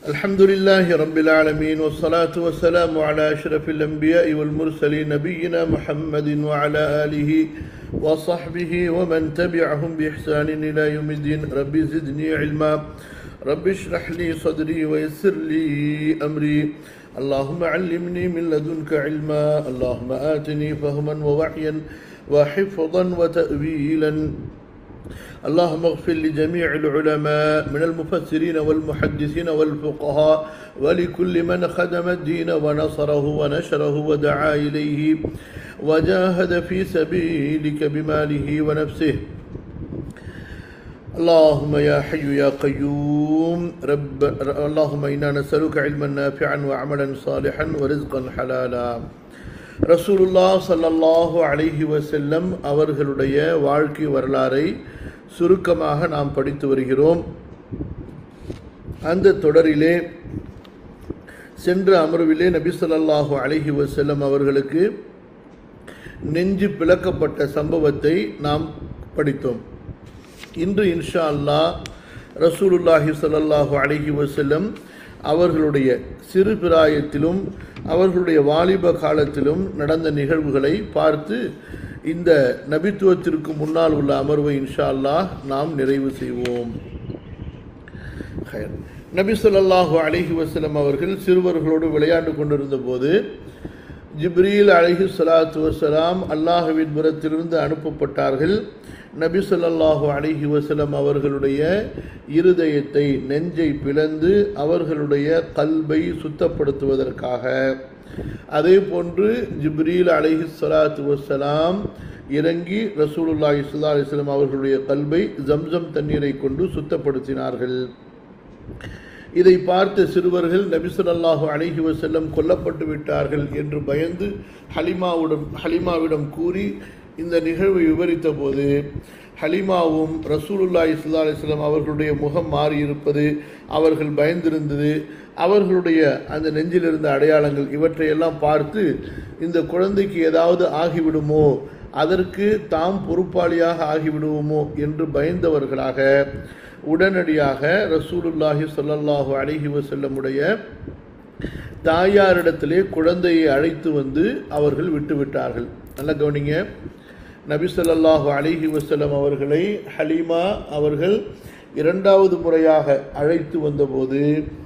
الحمد لله رب العالمين والصلاة والسلام على أشرف الأنبياء والمرسلين نبينا محمد وعلى آله وصحبه ومن تبعهم بإحسان إلى يوم الدين. رب زدني علما رب اشرح لي صدري ويسر لي أمري اللهم علمني من لدنك علما اللهم آتني فهما ووعيا وحفظا وتأويلا. اللهم اغفر لجميع العلماء من المفسرين والمحدثين والفقهاء ولكل من خدم الدين ونصره ونشره ودعا إليه وجاهد في سبيلك بماله ونفسه. اللهم يا حي يا قيوم اللهم إنا نسألك علما نافعا وعملا صالحا ورزقا حلالا. ரசூலுல்லாஹ் ஸல்லல்லாஹு அலைஹி வஸல்லம் அவர்களுடைய வாழ்க்கை வரலாறை சுருக்கமாக நாம் படித்து வருகிறோம். அந்த தொடரிலே சென்ற அமர்விலே நபி ஸல்லல்லாஹு அலைஹி வஸல்லம் அவர்களுக்கு நெஞ்சு பிளக்கப்பட்ட சம்பவத்தை நாம் படித்தோம். இன்று இன்ஷா அல்லாஹ் ரசூலுல்லாஹி ஸல்லல்லாஹு அலைஹி வஸல்லம் அவர்களுடைய சிறு பிராயத்திலும் அவர்களுடைய வாலிப காலத்திலும் நடந்த நிகழ்வுகளை பார்த்து இந்த நபித்துவத்திற்கு முன்னால் உள்ள அமர்வை இன்ஷா அல்லாஹ் நாம் நிறைவு செய்வோம். நபி ஸல்லல்லாஹு அலைஹி வஸல்லம் அவர்கள் சிறுவர்களோடு விளையாண்டு கொண்டிருந்த போது ஜிப்ரீல் அலைஹிஸ்ஸலாத்து வஸ்ஸலாம் அல்லாஹ்வின் புறத்திலிருந்து அனுப்பப்பட்டார்கள். நபி ஸல்லல்லாஹு அலைஹி வஸல்லம் அவர்களுடைய இருதயத்தை நெஞ்சை பிளந்து அவர்களுடைய கல்பை சுத்தப்படுத்துவதற்காக. அதே போன்று ஜிப்ரீல் அலைஹிஸ்ஸலாத்து வஸ்ஸலாம் இறங்கி ரசூலுல்லாஹி ஸல்லல்லாஹு அலைஹி வஸல்லம் அவர்களுடைய கல்பை ஜம்சம் தண்ணீரை கொண்டு சுத்தப்படுத்தினார்கள். இதை பார்த்த சிறுவர்கள் நபி ஸல்லல்லாஹு அலைஹி வஸல்லம் கொல்லப்பட்டு விட்டார்கள் என்று பயந்து ஹலிமாவிடம் கூறி இந்த நிகழ்வை விவரித்த போது ஹலிமாவும் ரசூலுல்லாஹி ஸல்லல்லாஹு அலைஹி வஸல்லம் அவர்களுடைய முகம் மாறியிருப்பது, அவர்கள் பயந்திருந்தது, அவர்களுடைய அந்த நெஞ்சிலிருந்த அடையாளங்கள் இவற்றையெல்லாம் பார்த்து இந்த குழந்தைக்கு ஏதாவது ஆகிவிடுமோ, அதற்கு தாம் பொறுப்பாளியாக ஆகிவிடுவோமோ என்று பயந்தவர்களாக உடனடியாக ரசூலுல்லாஹி ஸல்லல்லாஹு அலைஹி வஸல்லமுடைய தாயாரிடத்திலே குழந்தையை அழைத்து வந்து அவர்கள் விட்டுவிட்டார்கள். நல்ல கவனிங்க, நபி ஸல்லல்லாஹு அலைஹி வஸல்லம் அவர்களை ஹலீமா அவர்கள் இரண்டாவது முறையாக அழைத்து வந்தபோது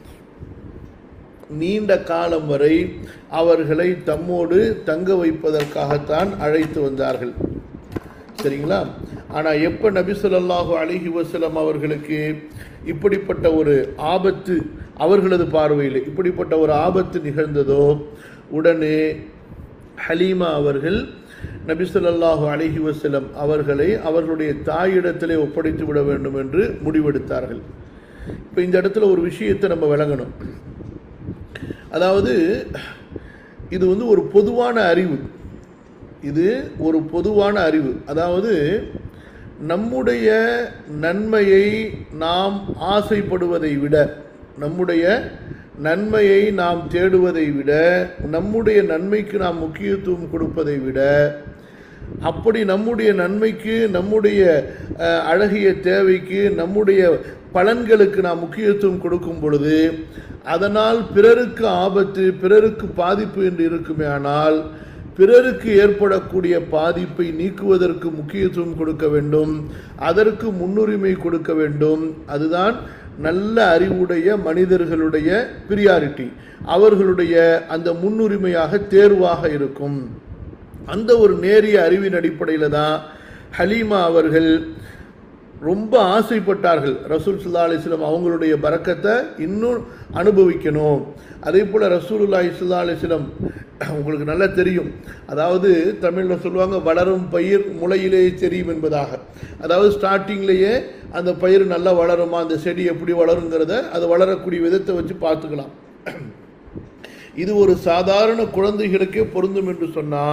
நீண்ட காலம் வரை அவர்களை தம்மோடு தங்க வைப்பதற்காகத்தான் அழைத்து வந்தார்கள். சரிங்களா? ஆனால் எப்போ நபி ஸல்லல்லாஹு அலைஹி வஸல்லம் அவர்களுக்கு இப்படிப்பட்ட ஒரு ஆபத்து, அவர்களது பார்வையில் இப்படிப்பட்ட ஒரு ஆபத்து நிகழ்ந்ததோ, உடனே ஹலீமா அவர்கள் நபி ஸல்லல்லாஹு அலைஹி வஸல்லம் அவர்களை அவர்களுடைய தாயிடத்திலே ஒப்படைத்து விட வேண்டும் என்று முடிவெடுத்தார்கள். இப்போ இந்த இடத்துல ஒரு விஷயத்தை நம்ம விளங்கணும். அதாவது இது ஒரு பொதுவான அறிவு, இது ஒரு பொதுவான அறிவு. அதாவது நம்முடைய நன்மையை நாம் ஆசைப்படுவதை விட, நம்முடைய நன்மையை நாம் தேடுவதை விட, நம்முடைய நன்மைக்கு நாம் முக்கியத்துவம் கொடுப்பதை விட, அப்படி நம்முடைய நன்மைக்கு, நம்முடைய அழகிய தேவைக்கு, நம்முடைய பலன்களுக்கு நாம் முக்கியத்துவம் கொடுக்கும் பொழுது அதனால் பிறருக்கு ஆபத்து, பிறருக்கு பாதிப்பு என்று இருக்குமே, ஆனால் பிறருக்கு ஏற்படக்கூடிய பாதிப்பை நீக்குவதற்கு முக்கியத்துவம் கொடுக்க வேண்டும், அதற்கு முன்னுரிமை கொடுக்க வேண்டும். அதுதான் நல்ல அறிவுடைய மனிதர்களுடைய பிரியாரிட்டி, அவர்களுடைய அந்த முன்னுரிமையாக தேர்வாக இருக்கும். அந்த ஒரு நேரிய அறிவின் அடிப்படையில் தான் ஹலீமா அவர்கள் ரொம்ப ஆசைப்பட்டார்கள். ரசூல் ஸல்லல்லாஹு அலைஹி வஸல்லம் அவங்களுடைய பரக்கத்தை இன்னும் அனுபவிக்கணும். அதே போல் ரசூலுல்லாஹி ஸல்லல்லாஹு அலைஹி வஸல்லம் உங்களுக்கு நல்லா தெரியும், அதாவது தமிழில் சொல்லுவாங்க வளரும் பயிர் முளையிலே தெரியும் என்பதாக. அதாவது ஸ்டார்டிங்லேயே அந்த பயிர் நல்லா வளருமா, அந்த செடி எப்படி வளருங்கிறத அது வளரக்கூடிய விதத்தை வச்சு பார்த்துக்கலாம். இது ஒரு சாதாரண குழந்தைகளுக்கே பொருந்தும் என்று சொன்னால்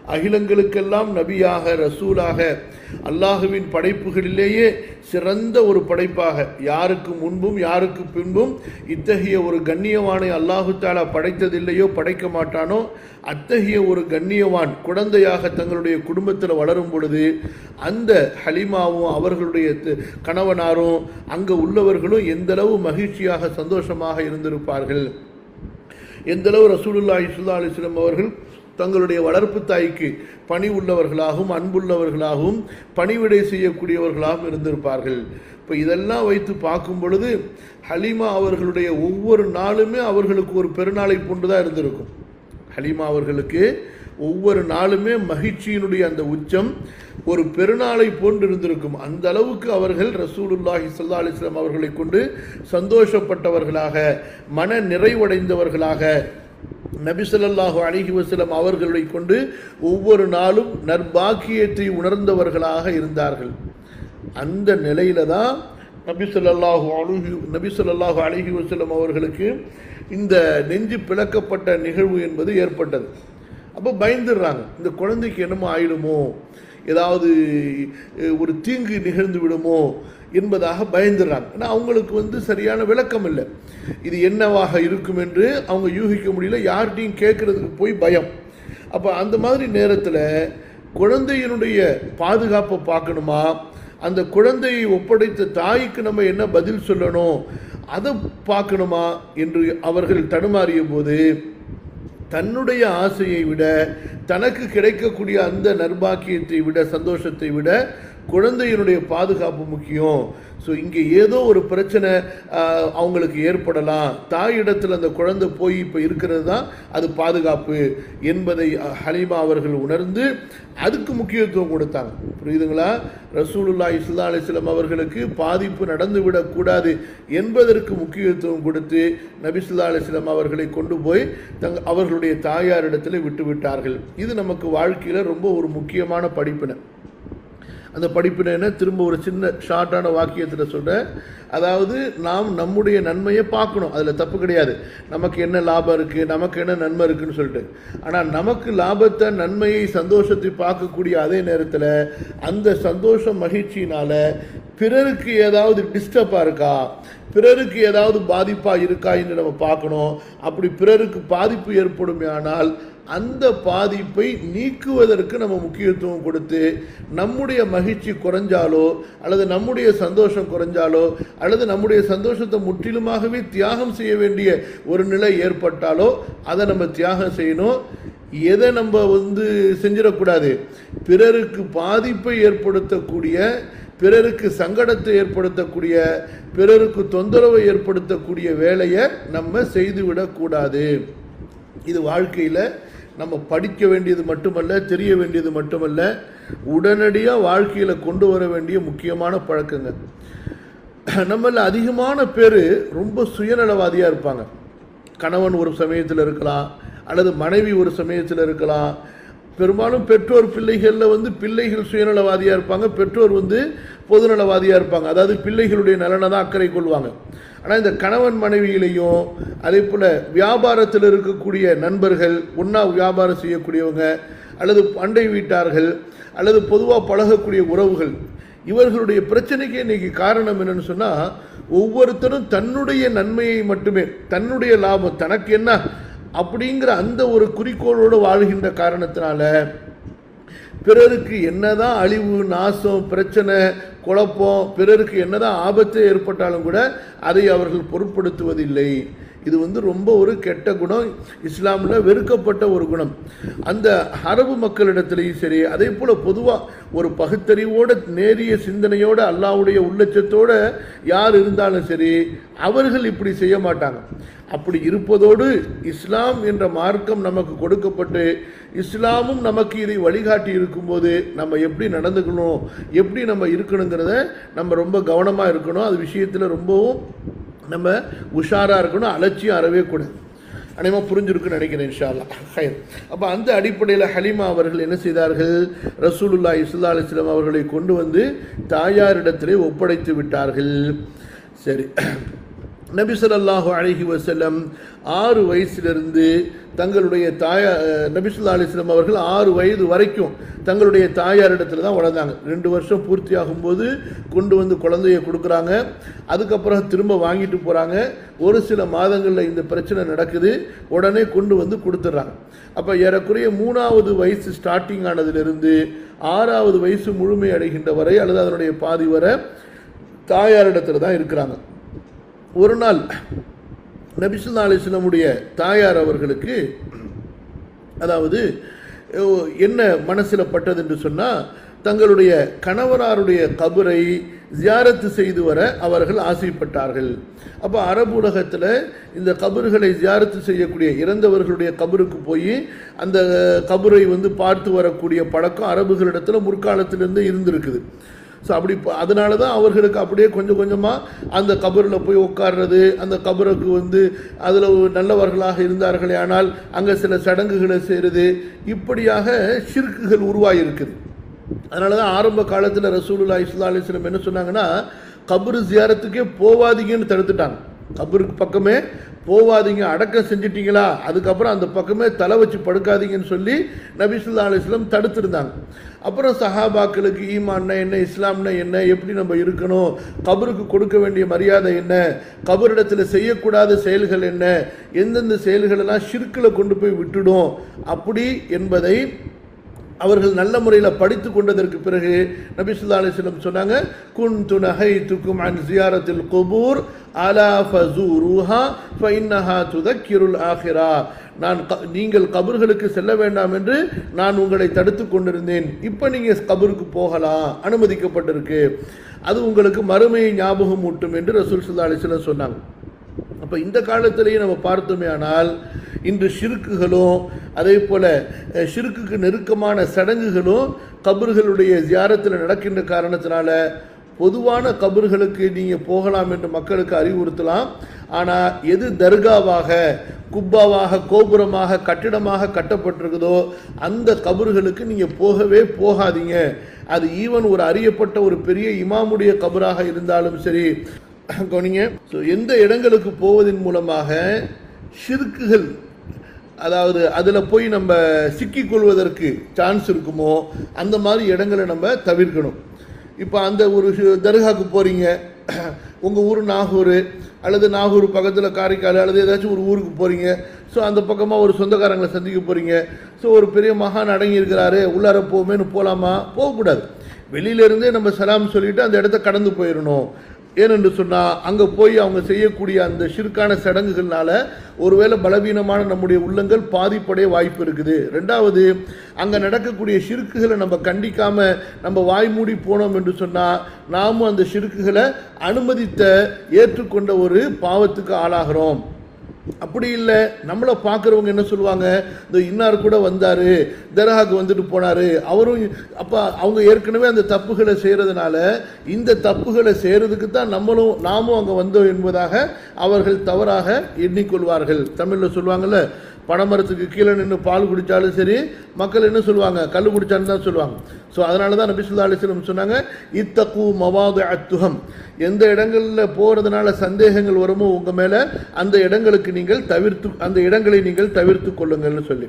அகிலங்களுக்கெல்லாம் நபியாக ரசூலாக அல்லாஹுவின் படைப்புகளிலேயே சிறந்த ஒரு படைப்பாக, யாருக்கு முன்பும் யாருக்கு பின்பும் இத்தகைய ஒரு கண்ணியவானை அல்லாஹு தாலா படைத்ததில்லையோ படைக்க மாட்டானோ, அத்தகைய ஒரு கண்ணியவான் குழந்தையாக தங்களுடைய குடும்பத்தில் வளரும் பொழுது அந்த ஹலீமாவும் அவர்களுடைய கணவனாரும் அங்கே உள்ளவர்களும் எந்தளவு மகிழ்ச்சியாக சந்தோஷமாக இருந்திருப்பார்கள். எந்தளவு ரசூலுல்லாஹி ஸல்லல்லாஹு அலைஹி வஸல்லம் அவர்கள் தங்களுடைய வளர்ப்பு தாய்க்கு பணி உள்ளவர்களாகவும் அன்புள்ளவர்களாகவும் பணிவிடை செய்யக்கூடியவர்களாகவும் இருந்திருப்பார்கள். இப்போ இதெல்லாம் வைத்து பார்க்கும் பொழுது ஹலீமா அவர்களுடைய ஒவ்வொரு நாளுமே அவர்களுக்கு ஒரு பெருநாளை போன்று தான் இருந்திருக்கும். ஹலீமா அவர்களுக்கு ஒவ்வொரு நாளுமே மகிழ்ச்சியினுடைய அந்த உச்சம் ஒரு பெருநாளை போன்று இருந்திருக்கும். அந்த அளவுக்கு அவர்கள் ரசூலுல்லாஹி ஸல்லல்லாஹு அலைஹி வஸல்லம் அவர்களை கொண்டு சந்தோஷப்பட்டவர்களாக, மன நிறைவடைந்தவர்களாக, நபி ஸல்லல்லாஹு அலைஹி வஸல்லம் அவர்களை கொண்டு ஒவ்வொரு நாளும் நற்பாக்கியத்தை உணர்ந்தவர்களாக இருந்தார்கள். அந்த நிலையில தான் நபி ஸல்லல்லாஹு அலைஹி வஸல்லம் அவர்களுக்கு இந்த நெஞ்சு பிளக்கப்பட்ட நிகழ்வு என்பது ஏற்பட்டது. அப்போ பயந்துடுறாங்க, இந்த குழந்தைக்கு என்னமோ ஆயிடுமோ, ஏதாவது ஒரு தீங்கு நிகழ்ந்து விடுமோ என்பதாக பயந்துடுறாங்க. ஏன்னா அவங்களுக்கு சரியான விளக்கம் இல்லை, இது என்னவாக இருக்கும் என்று அவங்க யூகிக்க முடியல, யார்கிட்டையும் கேட்கறதுக்கு போய் பயம். அப்போ அந்த மாதிரி நேரத்தில் குழந்தையினுடைய பாதுகாப்பை பார்க்கணுமா, அந்த குழந்தையை ஒப்படைத்த தாய்க்கு நம்ம என்ன பதில் சொல்லணும் அதை பார்க்கணுமா என்று அவர்கள் தடுமாறிய போது தன்னுடைய ஆசையை விட, தனக்கு கிடைக்கக்கூடிய அந்த நற்பாக்கியத்தை விட, சந்தோஷத்தை விட குழந்தையினுடைய பாதுகாப்பு முக்கியம். ஸோ இங்கே ஏதோ ஒரு பிரச்சனை அவங்களுக்கு ஏற்படலாம், தாயிடத்தில் அந்த குழந்தை போய் இப்போ இருக்கிறது தான் அது பாதுகாப்பு என்பதை ஹலீமா அவர்கள் உணர்ந்து அதுக்கு முக்கியத்துவம் கொடுத்தாங்க. புரியுதுங்களா? ரசூலுல்லாஹி ஸல்லல்லாஹு அலைஹி வஸல்லம் அவர்களுக்கு பாதிப்பு நடந்துவிடக்கூடாது என்பதற்கு முக்கியத்துவம் கொடுத்து நபி ஸல்லல்லாஹு அலைஹி வஸல்லம் அவர்களை கொண்டு போய் அவர்களுடைய தாயாரிடத்தில் விட்டு விட்டார்கள். இது நமக்கு வாழ்க்கையில் ரொம்ப ஒரு முக்கியமான படிப்பினை. அந்த படிப்பினை என்ன, திரும்ப ஒரு சின்ன ஷார்ட்டான வாக்கியத்தில் சொல்கிறேன். அதாவது நாம் நம்முடைய நன்மையை பார்க்கணும், அதில் தப்பு கிடையாது. நமக்கு என்ன லாபம் இருக்குது, நமக்கு என்ன நன்மை இருக்குதுன்னு சொல்லிட்டு. ஆனால் நமக்கு லாபத்தை, நன்மையை, சந்தோஷத்தை பார்க்கக்கூடிய அதே நேரத்தில் அந்த சந்தோஷம் மகிழ்ச்சியினால் பிறருக்கு ஏதாவது டிஸ்டர்பாக இருக்கா, பிறருக்கு ஏதாவது பாதிப்பாக இருக்கா என்று நம்ம பார்க்கணும். அப்படி பிறருக்கு பாதிப்பு ஏற்படுமையானால் அந்த பாதிப்பை நீக்குவதற்கு நம்ம முக்கியத்துவம் கொடுத்து, நம்முடைய மகிழ்ச்சி குறைஞ்சாலோ அல்லது நம்முடைய சந்தோஷம் குறைஞ்சாலோ அல்லது நம்முடைய சந்தோஷத்தை முற்றிலுமாகவே தியாகம் செய்ய வேண்டிய ஒரு நிலை ஏற்பட்டாலோ அதை நம்ம தியாகம் செய்யணும். எதை நம்ம செஞ்சிடக்கூடாது, பிறருக்கு பாதிப்பை ஏற்படுத்தக்கூடிய, பிறருக்கு சங்கடத்தை ஏற்படுத்தக்கூடிய, பிறருக்கு தொந்தரவை ஏற்படுத்தக்கூடிய வேலையை நம்ம செய்துவிடக்கூடாது. இது வாழ்க்கையில் நம்ம படிக்க வேண்டியது மட்டுமல்ல, தெரிய வேண்டியது மட்டுமல்ல, உடனடியாக வாழ்க்கையில் கொண்டு வர வேண்டிய முக்கியமான பழக்கங்க. நம்மள அதிகமான பேர் ரொம்ப சுயநலவாதியாக இருப்பாங்க. கணவன் ஒரு சமயத்தில் இருக்கலாம், அல்லது மனைவி ஒரு சமயத்தில் இருக்கலாம். பெரும்பாலும் பெற்றோர் பிள்ளைகளில் பிள்ளைகள் சுயநலவாதியாக இருப்பாங்க, பெற்றோர் பொதுநலவாதியாக இருப்பாங்க. அதாவது பிள்ளைகளுடைய நலனை தான் அக்கறை கொள்வாங்க. ஆனால் இந்த கணவன் மனைவியிலையும் அதே போல் வியாபாரத்தில் இருக்கக்கூடிய நண்பர்கள், ஒன்றா வியாபாரம் செய்யக்கூடியவங்க, அல்லது அண்டை வீட்டார்கள், அல்லது பொதுவாக பழகக்கூடிய உறவுகள், இவர்களுடைய பிரச்சனைக்கு இன்றைக்கி காரணம் என்னன்னு சொன்னால், ஒவ்வொருத்தரும் தன்னுடைய நன்மையை மட்டுமே, தன்னுடைய லாபம், தனக்கு என்ன அப்படிங்கிற அந்த ஒரு குறிக்கோளோடு வாழ்கின்ற காரணத்தினால பிறருக்கு என்னதான் அழிவு, நாசம், பிரச்சனை, குழப்பம், பிறருக்கு என்னதான் ஆபத்து ஏற்பட்டாலும் கூட அதை அவர்கள் பொருட்படுத்துவதில்லை. இது ரொம்ப ஒரு கெட்ட குணம், இஸ்லாமில் வெறுக்கப்பட்ட ஒரு குணம். அந்த அரபு மக்களிடத்திலையும் சரி, அதே போல் பொதுவாக ஒரு பகுத்தறிவோட, நேரிய சிந்தனையோட, அல்லாஹ்வுடைய உள்ளச்சத்தோட யார் இருந்தாலும் சரி, அவர்கள் இப்படி செய்ய மாட்டாங்க. அப்படி இருப்பதோடு இஸ்லாம் என்ற மார்க்கம் நமக்கு கொடுக்கப்பட்டு இஸ்லாமும் நமக்கு இதை வழிகாட்டி இருக்கும்போது நம்ம எப்படி நடந்துக்கணும், எப்படி நம்ம இருக்கணுங்கிறத நம்ம ரொம்ப கவனமாக இருக்கணும். அது விஷயத்தில் ரொம்பவும் நம்ம உஷாராக இருக்கணும், அலட்சியம் அறவே கூடாது. அனைவரும் புரிஞ்சிருக்குன்னு நினைக்கிறேன் இன்ஷா அல்லாஹ். ஹைர். அப்போ அந்த அடிப்படையில் ஹலீமா அவர்கள் என்ன செய்தார்கள், ரசூலுல்லாஹி ஸல்லல்லாஹு அலைஹி வஸல்லம் அவர்களை கொண்டு தாயாரிடத்திலே ஒப்படைத்து விட்டார்கள். சரி, நபி ஸல்லல்லாஹு அலைஹி வஸல்லம் 6 வயசிலிருந்து தங்களுடைய நபி ஸல்லல்லாஹு அலைஹி வஸல்லம் அவர்கள் 6 வயது வரைக்கும் தங்களுடைய தாயாரிடத்தில் தான் வளர்ந்தாங்க. 2 வருஷம் பூர்த்தி ஆகும்போது கொண்டு வந்து குழந்தையை கொடுக்குறாங்க. அதுக்கப்புறம் திரும்ப வாங்கிட்டு போகிறாங்க. ஒரு சில மாதங்களில் இந்த பிரச்சனை நடக்குது, உடனே கொண்டு வந்து கொடுத்துட்றாங்க. அப்போ ஏறக்குறைய 3வது வயசு ஸ்டார்டிங் ஆனதிலிருந்து 6வது வயசு முழுமை அடைகின்ற வரை அல்லது அதனுடைய பாதி வரை தாயாரிடத்தில் தான் இருக்கிறாங்க. ஒரு நாள் நபி ஸல்லல்லாஹு அலைஹி வஸல்லமுடைய தாயார் அவர்களுக்கு அதாவது என்ன மனசில் பட்டது என்று சொன்னால், தங்களுடைய கணவனாருடைய கபரை ஜியாரத்து செய்து வர அவர்கள் ஆசைப்பட்டார்கள். அப்போ அரபு உலகத்தில் இந்த கபர்களை ஜியாரத்து செய்யக்கூடிய இறந்தவர்களுடைய கபருக்கு போய் அந்த கபரை வந்து பார்த்து வரக்கூடிய பழக்கம் அரபுகளிடத்தில் முற்காலத்திலிருந்து இருந்திருக்குது. ஸோ அப்படி அதனால தான் அவர்களுக்கு அப்படியே கொஞ்சம் கொஞ்சமாக அந்த கபரில் போய் உட்கார்றது, அந்த கபருக்கு வந்து அதில் நல்லவர்களாக இருந்தார்களே ஆனால் அங்கே சில சடங்குகளை செய்கிறது, இப்படியாக ஷிர்க்குகள் உருவாகியிருக்குது. அதனால தான் ஆரம்ப காலத்தில் ரசூலுல்லாஹி ஸல்லல்லாஹு அலைஹி வஸல்லம் என்ன சொன்னாங்கன்னா, கபரு ஜியாரத்துக்கே போவாதீங்கன்னு தடுத்துட்டாங்க. கபருக்கு பக்கமே போவாதீங்க, அடக்கம் செஞ்சிட்டிங்களா அதுக்கப்புறம் அந்த பக்கமே தலை வச்சு படுக்காதீங்கன்னு சொல்லி நபி ஸல்லல்லாஹு அலைஹி வஸல்லம் தடுத்திருந்தாங்க. அப்புறம் சஹாபாக்களுக்கு ஈமான்னா என்ன, இஸ்லாம்னா என்ன, எப்படி நம்ம இருக்கணும், கபருக்கு கொடுக்க வேண்டிய மரியாதை என்ன, கபரிடத்தில் செய்யக்கூடாத செயல்கள் என்ன, எந்தெந்த செயல்களெல்லாம் ஷிர்கில் கொண்டு போய் விட்டுடும் அப்படி என்பதை அவர்கள் நல்ல முறையில் படித்து கொண்டதற்கு பிறகு நபி ஸல்லல்லாஹு அலைஹி வஸல்லம் சொன்னாங்க, குன்து நஹைதுக்கும் அன் ஜியாரத்தில் குபூர் அலா ஃபஸூருஹா ஃபஇன்னஹா துதக்கிருல் ஆஹிரா. நீங்கள் கபர்களுக்கு செல்ல வேண்டாம் என்று நான் உங்களை தடுத்து கொண்டிருந்தேன், இப்போ நீங்கள் கபருக்கு போகலாம், அனுமதிக்கப்பட்டிருக்கு, அது உங்களுக்கு மறுமையை ஞாபகம் ஊட்டும் என்று ரசூல் ஸல்லல்லாஹு அலைஹி வஸல்லம் சொன்னாங்க. அப்போ இந்த காலத்திலேயே நம்ம பார்த்தோமே ஆனால் இன்று ஷிர்க்குகளும் அதே போல் ஷிர்க்குக்கு நெருக்கமான சடங்குகளும் கபர்களுடைய ஜியாரத்தில் நடக்கின்ற காரணத்தினால பொதுவான கபர்களுக்கு நீங்கள் போகலாம் என்று மக்களுக்கு அறிவுறுத்தலாம். ஆனால் எது தர்காவாக, குப்பாவாக, கோபுரமாக, கட்டிடமாக கட்டப்பட்டிருக்குதோ அந்த கபர்களுக்கு நீங்கள் போகவே போகாதீங்க. அது ஈவன் ஒரு அறியப்பட்ட ஒரு பெரிய இமாமுடைய கபராக இருந்தாலும் சரி கவனிங்க. ஸோ எந்த இடங்களுக்கு போவதன் மூலமாக ஷிர்க்குகள் அதாவது அதில் போய் நம்ம சிக்கிக்கொள்வதற்கு சான்ஸ் இருக்குமோ அந்த மாதிரி இடங்களை நம்ம தவிர்க்கணும். இப்போ அந்த ஒரு தர்காவுக்கு போகிறீங்க, உங்கள் ஊர் நாகூர் அல்லது நாகூர் பக்கத்தில் காரைக்கால் அல்லது ஏதாச்சும் ஒரு ஊருக்கு போகிறீங்க. ஸோ அந்த பக்கமாக ஒரு சொந்தக்காரங்களை சந்திக்க போகிறீங்க. ஸோ ஒரு பெரிய மகான் அடங்கி இருக்கிறாரு, உள்ளார போமேன்னு போகலாமா? போகக்கூடாது. வெளியிலேருந்தே நம்ம சலாம் சொல்லிவிட்டு அந்த இடத்த கடந்து போயிடணும். ஏனென்று சொன்னால் அங்கே போய் அவங்க செய்யக்கூடிய அந்த ஷிர்கான சடங்குகள்னால ஒருவேளை பலவீனமான நம்முடைய உள்ளங்கள் பாதிப்படைய வாய்ப்பு இருக்குது. ரெண்டாவது, அங்கே நடக்கக்கூடிய ஷிர்க்குகளை நம்ம கண்டிக்காமல் நம்ம வாய் மூடி போனோம் என்று சொன்னால் நாமும் அந்த ஷிர்க்குகளை அனுமதித்த ஏற்றுக்கொண்ட ஒரு பாவத்துக்கு ஆளாகிறோம். அப்படி இல்லை, நம்மளை பார்க்குறவங்க என்ன சொல்லுவாங்க, இந்த இன்னார் கூட வந்தார், தர்காவுக்கு வந்துட்டு போனார், அவரும் அப்போ அவங்க ஏற்கனவே அந்த தப்புகளை செய்கிறதுனால இந்த தப்புகளை செய்கிறதுக்கு தான் நாமும் அங்கே வந்தோம் என்பதாக அவர்கள் தவறாக எண்ணிக்கொள்வார்கள். தமிழில் சொல்லுவாங்கள்ல, பனைமரத்துக்கு கீழே நின்று பால் குடித்தாலும் சரி மக்கள் என்ன சொல்லுவாங்க, கல் குடித்தான்னு தான் சொல்லுவாங்க. ஸோ அதனால தான் நபி ஸல்லல்லாஹு அலைஹி வஸல்லம் சொன்னாங்க, இத்தகு மவாதிஅத் துஹம், எந்த இடங்களில் போகிறதுனால சந்தேகங்கள் வருமோ உங்கள் மேலே அந்த இடங்களுக்கு அந்த இடங்களை நீங்கள் தவிர்த்து கொள்ளுங்கள்னு சொல்லி.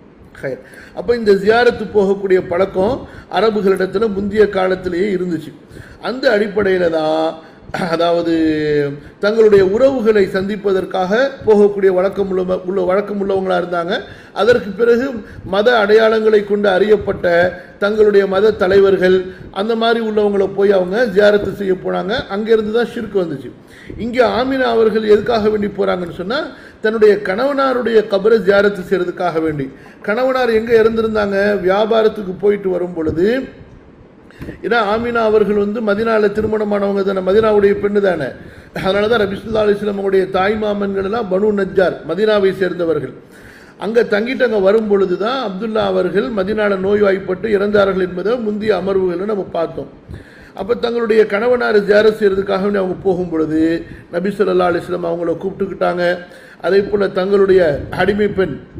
அப்போ இந்த ஜியாரத்து போகக்கூடிய பழக்கம் அரபுகளிடத்தில் முந்தைய காலத்திலேயே இருந்துச்சு. அந்த அடிப்படையில் தான் அதாவது தங்களுடைய உறவுகளை சந்திப்பதற்காக போகக்கூடிய வழக்கம் உள்ளவங்களாக இருந்தாங்க. அதற்கு பிறகு மத அடையாளங்களை கொண்டு அறியப்பட்ட தங்களுடைய மத தலைவர்கள் அந்த மாதிரி உள்ளவங்களை போய் அவங்க ஜியாரத்து செய்ய போனாங்க. அங்கேருந்து தான் ஷிர்க் வந்துச்சு. இங்கே ஆமினா அவர்கள் எதுக்காக வேண்டி போகிறாங்கன்னு சொன்னால், தன்னுடைய கணவனாருடைய கபரை ஜியாரத்து செய்கிறதுக்காக வேண்டி. கணவனார் எங்கே இறந்துருந்தாங்க, வியாபாரத்துக்கு போயிட்டு வரும் பொழுது, ஏன்னா ஆமினா அவர்கள் மதினாவில் திருமணமானவங்க தானே, மதினாவுடைய பெண்ணு தானே. அதனால தான் நபி ஸல்லல்லாஹு அலைஹி வஸல்லம் உடைய தாய் மாமன்கள் எல்லாம் பனு நஜ்ஜார், மதினாவை சேர்ந்தவர்கள். அங்கே தங்கிட்டு அங்கே வரும் பொழுது தான் அப்துல்லா அவர்கள் மதினாவில் நோய்வாய்ப்பட்டு இறந்தார்கள் என்பதை முந்தைய அமர்வுகளை நம்ம பார்த்தோம். அப்போ தங்களுடைய கணவனார் ஜியாரத் செய்கிறதுக்காக அவங்க போகும் பொழுது நபி ஸல்லல்லாஹு அலைஹி வஸல்லம் அவங்கள கூப்பிட்டுக்கிட்டாங்க. அதே போல் தங்களுடைய அடிமை பெண்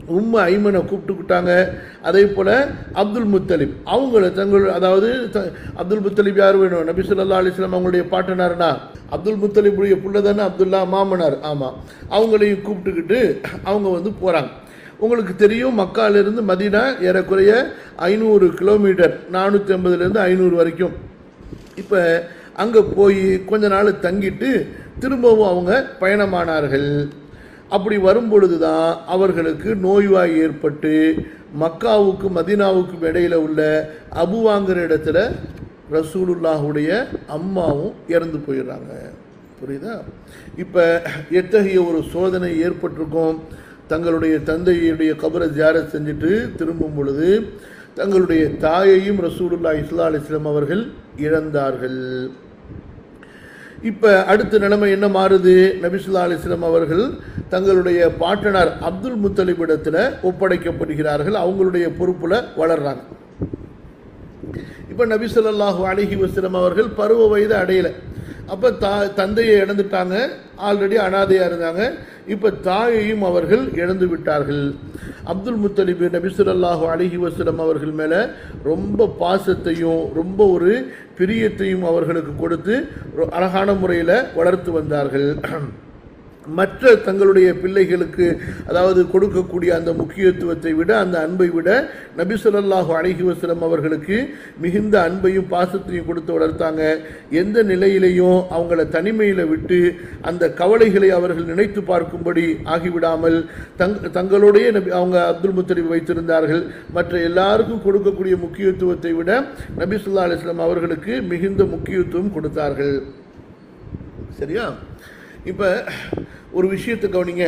உம்மு ஐமனை கூப்பிட்டுக்கிட்டாங்க. அதே போல் அப்துல் முத்தலிப் அவங்கள அதாவது அப்துல் முத்தலிப் யார் வேணும்? நபி ஸல்லல்லாஹு அலைஹி வஸல்லம் அவங்களுடைய பாட்டனார்னா அப்துல் முத்தலிபுடைய புள்ள தானே அப்துல்லா மாமனார். ஆமாம், அவங்களையும் கூப்பிட்டுக்கிட்டு அவங்க போகிறாங்க. உங்களுக்கு தெரியும், மக்காலிருந்து மதீனா ஏறக்குறைய 500 கிலோமீட்டர், 450 500 வரைக்கும். இப்போ அங்கே போய் கொஞ்ச நாள் தங்கிட்டு திரும்பவும் அவங்க பயணமானார்கள். அப்படி வரும்பொழுது தான் அவர்களுக்கு நோய்வாய் ஏற்பட்டு மக்காவுக்கு மதீனாவுக்கும் இடையில் உள்ள அபுவாங்கிற இடத்துல ரசூலுல்லாஹுடைய அம்மாவும் இறந்து போயிடுறாங்க. புரியுதா? இப்போ எத்தகைய ஒரு சோதனை ஏற்பட்டிருக்கும். தங்களுடைய தந்தையுடைய கபரை ஜியாரத் செஞ்சுட்டு திரும்பும் பொழுது தங்களுடைய தாயையும் ரசூலுல்லாஹி ஸல்லல்லாஹு அலைஹி வஸல்லம் அவர்கள் இழந்தார்கள். இப்போ அடுத்த நிலைமை என்ன மாறுது? நபி ஸல்லல்லாஹு அலைஹி வஸல்லம் அவர்கள் தங்களுடைய பாட்டனார் அப்துல் முத்தலிப் இடத்துல ஒப்படைக்கப்படுகிறார்கள். அவங்களுடைய பொறுப்பில் வளர்றாங்க. இப்போ நபி ஸல்லல்லாஹு அலைஹி வஸல்லம் அவர்கள் பருவ வயது அடையலை. அப்போ தந்தையை இழந்துட்டாங்க, ஆல்ரெடி அனாதையாக இருந்தாங்க. இப்போ தாயையும் அவர்கள் இழந்து விட்டார்கள். அப்துல் முத்தலிப் நபி ஸல்லல்லாஹு அலைஹி வஸல்லம் அவர்கள் மேலே ரொம்ப பாசத்தையும் ரொம்ப ஒரு பிரியத்தையும் அவர்களுக்கு கொடுத்து அழகான முறையில் வளர்த்து வந்தார்கள். மற்ற தங்களுடைய பிள்ளைகளுக்கு அதாவது கொடுக்கக்கூடிய அந்த முக்கியத்துவத்தை விட, அந்த அன்பை விட நபி ஸல்லல்லாஹு அலைஹி வஸல்லம் அவர்களுக்கு மிகுந்த அன்பையும் பாசத்தையும் கொடுத்து வளர்த்தாங்க. எந்த நிலையிலையும் அவங்கள தனிமையில் விட்டு அந்த கவலைகளை அவர்கள் நினைத்து பார்க்கும்படி ஆகிவிடாமல் தங்களுடைய அவங்க அப்துல் முத்தலிப் வைத்திருந்தார்கள். மற்ற எல்லாருக்கும் கொடுக்கக்கூடிய முக்கியத்துவத்தை விட நபி ஸல்லல்லாஹு அலைஹி வஸல்லம் அவர்களுக்கு மிகுந்த முக்கியத்துவம் கொடுத்தார்கள். சரியா? இப்போ ஒரு விஷயத்தை கவனிங்க.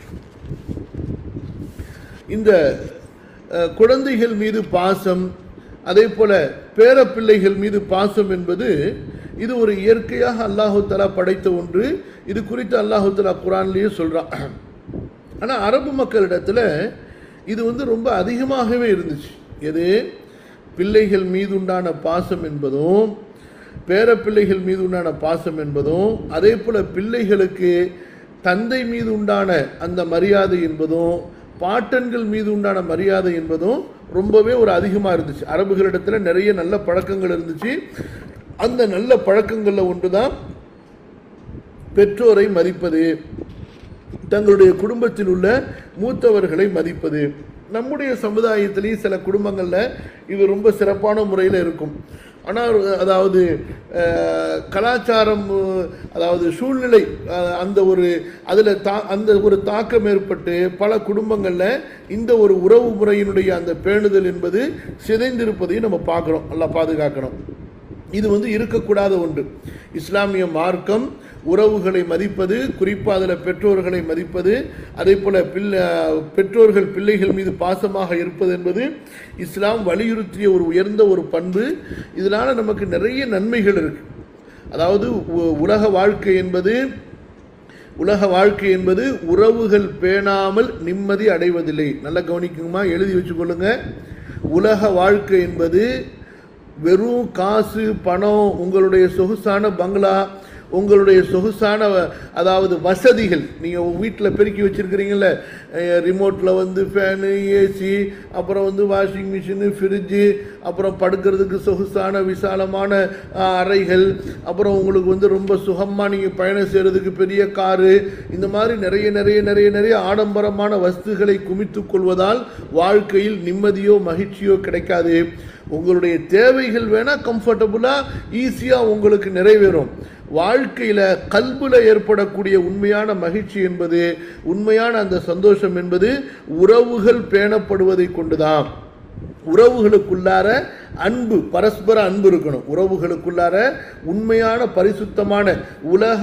இந்த குழந்தைகள் மீது பாசம், அதே போல பேரப்பிள்ளைகள் மீது பாசம் என்பது இது ஒரு இயற்கையாக அல்லாஹு தஆலா படைத்த ஒன்று. இது குறித்து அல்லாஹு தஆலா குர்ஆன்லேயே சொல்கிறான். ஆனால் அரபு மக்களிடத்தில் இது ரொம்ப அதிகமாகவே இருந்துச்சு. எது? பிள்ளைகள் மீது உண்டான பாசம் என்பதும் பேரப்பிள்ளைகள் மீது உண்டான பாசம் என்பதும், அதே போல் பிள்ளைகளுக்கு தந்தை மீது உண்டான அந்த மரியாதை என்பதும் பாட்டன்கள் மீது உண்டான மரியாதை என்பதும் ரொம்பவே ஒரு அதிகமாக இருந்துச்சு. அரபுகளிடத்தில் நிறைய நல்ல பழக்கங்கள் இருந்துச்சு. அந்த நல்ல பழக்கங்களில் ஒன்று தான் பெற்றோரை மதிப்பது, தங்களுடைய குடும்பத்தில் உள்ள மூத்தவர்களை மதிப்பது. நம்முடைய சமுதாயத்திலேயும் சில குடும்பங்களில் இது ரொம்ப சிறப்பான முறையில் இருக்கும். ஆனால் அதாவது கலாச்சாரம், அதாவது சூழ்நிலை, அந்த ஒரு அதில் அந்த ஒரு தாக்கம் ஏற்பட்டு பல குடும்பங்களில் இந்த ஒரு உறவு முறையினுடைய அந்த பேணுதல் என்பது சிதைந்திருப்பதையும் நம்ம பார்க்குறோம். நல்லா பாதுகாக்கணும். இது இருக்கக்கூடாத ஒன்று. இஸ்லாமிய மார்க்கம் உறவுகளை மதிப்பது, குறிப்பாக அதில் பெற்றோர்களை மதிப்பது, அதே போல் பெற்றோர்கள் பிள்ளைகள் மீது பாசமாக இருப்பது என்பது இஸ்லாம் வலியுறுத்திய ஒரு உயர்ந்த ஒரு பண்பு. இதனால் நமக்கு நிறைய நன்மைகள் இருக்கு. அதாவது உலக வாழ்க்கை என்பது உறவுகள் பேணாமல் நிம்மதி அடைவதில்லை. நல்லா கவனிக்குமா, எழுதி வச்சுக்கொள்ளுங்க. உலக வாழ்க்கை என்பது வெறும் காசு, பணம், உங்களுடைய சொகுசான பங்களா, உங்களுடைய சொகுசான அதாவது வசதிகள், நீங்கள் வீட்டில் பெருக்கி வச்சுருக்கிறீங்கள, ரிமோட்டில் ஃபேனு, ஏசி, அப்புறம் வாஷிங் மிஷினு, ஃப்ரிட்ஜு, அப்புறம் படுக்கிறதுக்கு சொகுசான விசாலமான அறைகள், அப்புறம் உங்களுக்கு ரொம்ப சுகமாக நீங்கள் பயணம் செய்கிறதுக்கு பெரிய காரு, இந்த மாதிரி நிறைய நிறைய நிறைய நிறைய ஆடம்பரமான வஸ்துகளை குமித்து கொள்வதால் வாழ்க்கையில் நிம்மதியோ மகிழ்ச்சியோ கிடைக்காது. உங்களுடைய தேவைகள் வேணால் கம்ஃபர்டபுளாக ஈஸியாக உங்களுக்கு நிறைவேறும். வாழ்க்கையில் கல்புல ஏற்படக்கூடிய உண்மையான மகிழ்ச்சி என்பது, உண்மையான அந்த சந்தோஷம் என்பது உறவுகள் பேணப்படுவதை கொண்டுதான். உறவுகளுக்குள்ளார அன்பு, பரஸ்பர அன்பு இருக்கணும். உறவுகளுக்குள்ளார உண்மையான பரிசுத்தமான உலக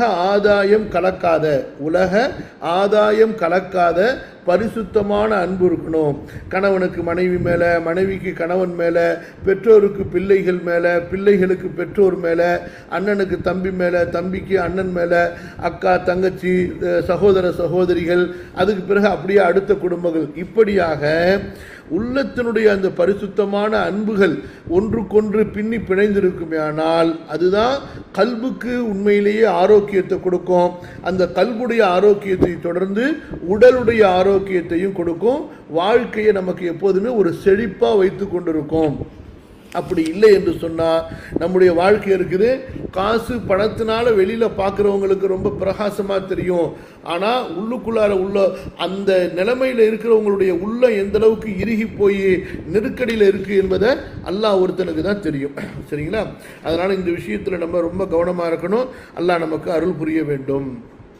ஆதாயம் கலக்காத பரிசுத்தமான அன்பு இருக்கணும். கணவனுக்கு மனைவி மேலே, மனைவிக்கு கணவன் மேலே, பெற்றோருக்கு பிள்ளைகள் மேலே, பிள்ளைகளுக்கு பெற்றோர் மேலே, அண்ணனுக்கு தம்பி மேலே, தம்பிக்கு அண்ணன் மேலே, அக்கா தங்கச்சி, சகோதர சகோதரிகள், அதுக்கு பிறகு அப்படியே அடுத்த குடும்பங்கள், இப்படியாக உள்ளத்தினுடைய அந்த பரிசுத்தமான அன்புகள் ஒன்றுக்கொன்று பின்னி பிணைந்திருக்குமே ஆனால் அதுதான் கல்புக்கு உண்மையிலேயே ஆரோக்கியத்தை கொடுக்கும். அந்த கல்புடைய ஆரோக்கியத்தை தொடர்ந்து உடலுடைய ஆரோக்கியத்தையும் கொடுக்கும். வாழ்க்கையை நமக்கு எப்போதுமே ஒரு செழிப்பாக வைத்து கொண்டிருக்கும். அப்படி இல்லை என்று சொன்னால் நம்முடைய வாழ்க்கை இருக்குது, காசு பணத்தினால வெளியில் பார்க்குறவங்களுக்கு ரொம்ப பிரகாசமாக தெரியும். ஆனால் உள்ளுக்குள்ளார உள்ள அந்த நிலைமையில் இருக்கிறவங்களுடைய உள்ள எந்த அளவுக்கு இறுகி போய் நெருக்கடியில் இருக்குது என்பதை அல்லாஹ் ஒருத்தனுக்கு தான் தெரியும். சரிங்களா? அதனால் இந்த விஷயத்தில் நம்ம ரொம்ப கவனமாக இருக்கணும். அல்லாஹ் நமக்கு அருள் புரிய வேண்டும்.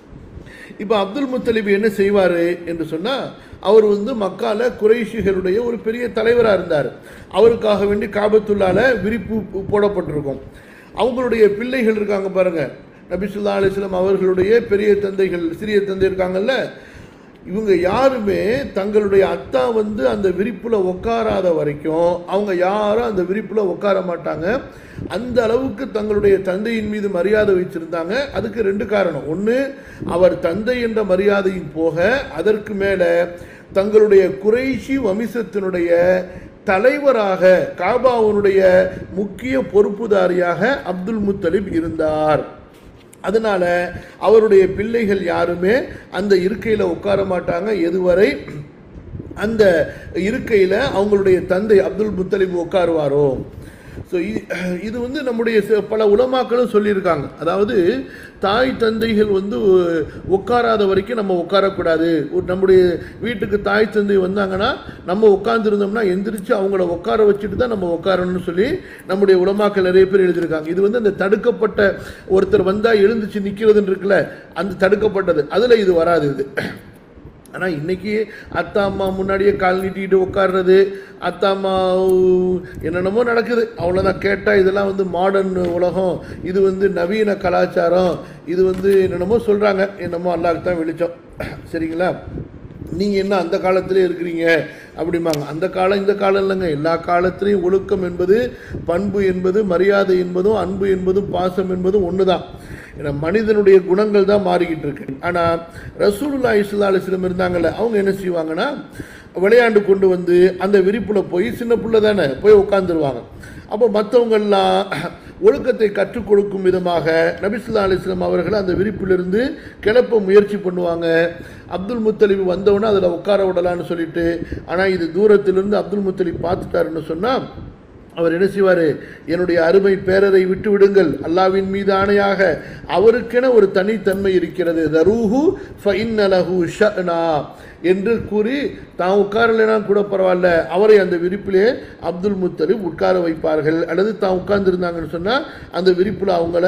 இப்போ அப்துல் முத்தலிப் என்ன செய்வார் என்று சொன்னால், அவர் மக்கால குறைஷிகளுடைய ஒரு பெரிய தலைவராக இருந்தார். அவருக்காக வேண்டி காபத்துள்ளால விரிப்பு போடப்பட்டிருக்கும். அவங்களுடைய பிள்ளைகள் இருக்காங்க பாருங்க, நபி ஸல்லல்லாஹு அலைஹி வஸல்லம் அவர்களுடைய பெரிய தந்தைகள், சிறிய தந்தை இருக்காங்கல்ல, இவங்க யாருமே தங்களுடைய அத்தா அந்த விரிப்புல உட்காராத வரைக்கும் அவங்க யாரும் அந்த விரிப்புல உட்கார மாட்டாங்க. அந்த அளவுக்கு தங்களுடைய தந்தையின் மீது மரியாதை வச்சிருந்தாங்க. அதுக்கு ரெண்டு காரணம். ஒன்று, அவர் தந்தை என்ற மரியாதையின் போக அதற்கு மேல தங்களுடைய குறைஷி வம்சத்தினுடைய தலைவராக, காபாவுடைய முக்கிய பொறுப்புதாரியாக அப்துல் முத்தலிப் இருந்தார். அதனால அவருடைய பிள்ளைகள் யாருமே அந்த இருக்கையில் உட்கார மாட்டாங்க எதுவரை அந்த இருக்கையில் அவங்களுடைய தந்தை அப்துல் முத்தலிப் உட்காருவாரோ. ஸோ இது நம்முடைய பல உலமாக்களும் சொல்லியிருக்காங்க. அதாவது தாய் தந்தைகள் உட்காராத வரைக்கும் நம்ம உட்காரக்கூடாது. நம்முடைய வீட்டுக்கு தாய் தந்தை வந்தாங்கன்னா நம்ம உட்கார்ந்துருந்தோம்னா எந்திரிச்சு அவங்கள உட்கார வச்சுட்டு தான் நம்ம உட்காரணும்னு சொல்லி நம்முடைய உலமாக்கள் நிறைய பேர் எழுதியிருக்காங்க. இது அந்த தடுக்கப்பட்ட ஒருத்தர் வந்தால் எழுந்துச்சு நிற்கிறதுன்னு இருக்குல்ல, அந்த தடுக்கப்பட்டது, அதில் இது வராது இது. ஆனால் இன்றைக்கி அத்தா அம்மா முன்னாடியே கால் நீட்டிக்கிட்டு உட்கார்றது, அத்தா அம்மா என்னென்னமோ நடக்குது. அவ்வளோதான். கேட்டால் இதெல்லாம் மாடர்ன் உலகம், இது நவீன கலாச்சாரம், இது என்னென்னமோ சொல்கிறாங்க. என்னமோ அல்லாஹ்க்கு தான் வெளிச்சம். சரிங்களா? நீங்கள் என்ன அந்த காலத்திலே இருக்கிறீங்க அப்படிம்பாங்க. அந்த காலம் இந்த காலம் இல்லைங்க. எல்லா காலத்திலையும் ஒழுக்கம் என்பது, பண்பு என்பது, மரியாதை என்பதும், அன்பு என்பதும், பாசம் என்பதும் ஒன்று தான். ஏன்னா மனிதனுடைய குணங்கள் தான் மாறிக்கிட்டு இருக்கு. ஆனால் ரசூலுல்லாஹி ஸல்லல்லாஹு அலைஹி வஸல்லம் இருந்தாங்கல்ல, அவங்க என்ன செய்வாங்கன்னா விளையாண்டு கொண்டு அந்த விரிப்பில் போய், சின்ன பிள்ளை தானே, போய் உட்காந்துருவாங்க. அப்போ மற்றவங்கள்லாம் ஒழுக்கத்தை கற்றுக் கொடுக்கும் விதமாக நபி ஸல்லல்லாஹு அலைஹி வஸல்லம் அவர்களை அந்த விரிப்பிலிருந்து கிளப்ப முயற்சி பண்ணுவாங்க. அப்துல் முத்தலிப் வந்தவொன்னே அதில் உட்கார விடலான்னு சொல்லிட்டு. ஆனால் இது தூரத்திலிருந்து அப்துல் முத்தலிப் பார்த்துட்டாருன்னு சொன்னால் அவர் என்ன செய்வார், என்னுடைய அருமை பேரரை விட்டு விடுங்கள், அல்லாவின் மீது ஆணையாக அவருக்கென ஒரு தனித்தன்மை இருக்கிறது, தரூஹு ஃபஇன்னலஹு ஷஅனா என்று கூறி தான் உட்காரலைனா கூட பரவாயில்ல, அவரை அந்த விரிப்பிலே அப்துல் முத்தலிப் உட்கார வைப்பார்கள். அல்லது தான் உட்கார்ந்துருந்தாங்கன்னு சொன்னால் அந்த விரிப்பில் அவங்கள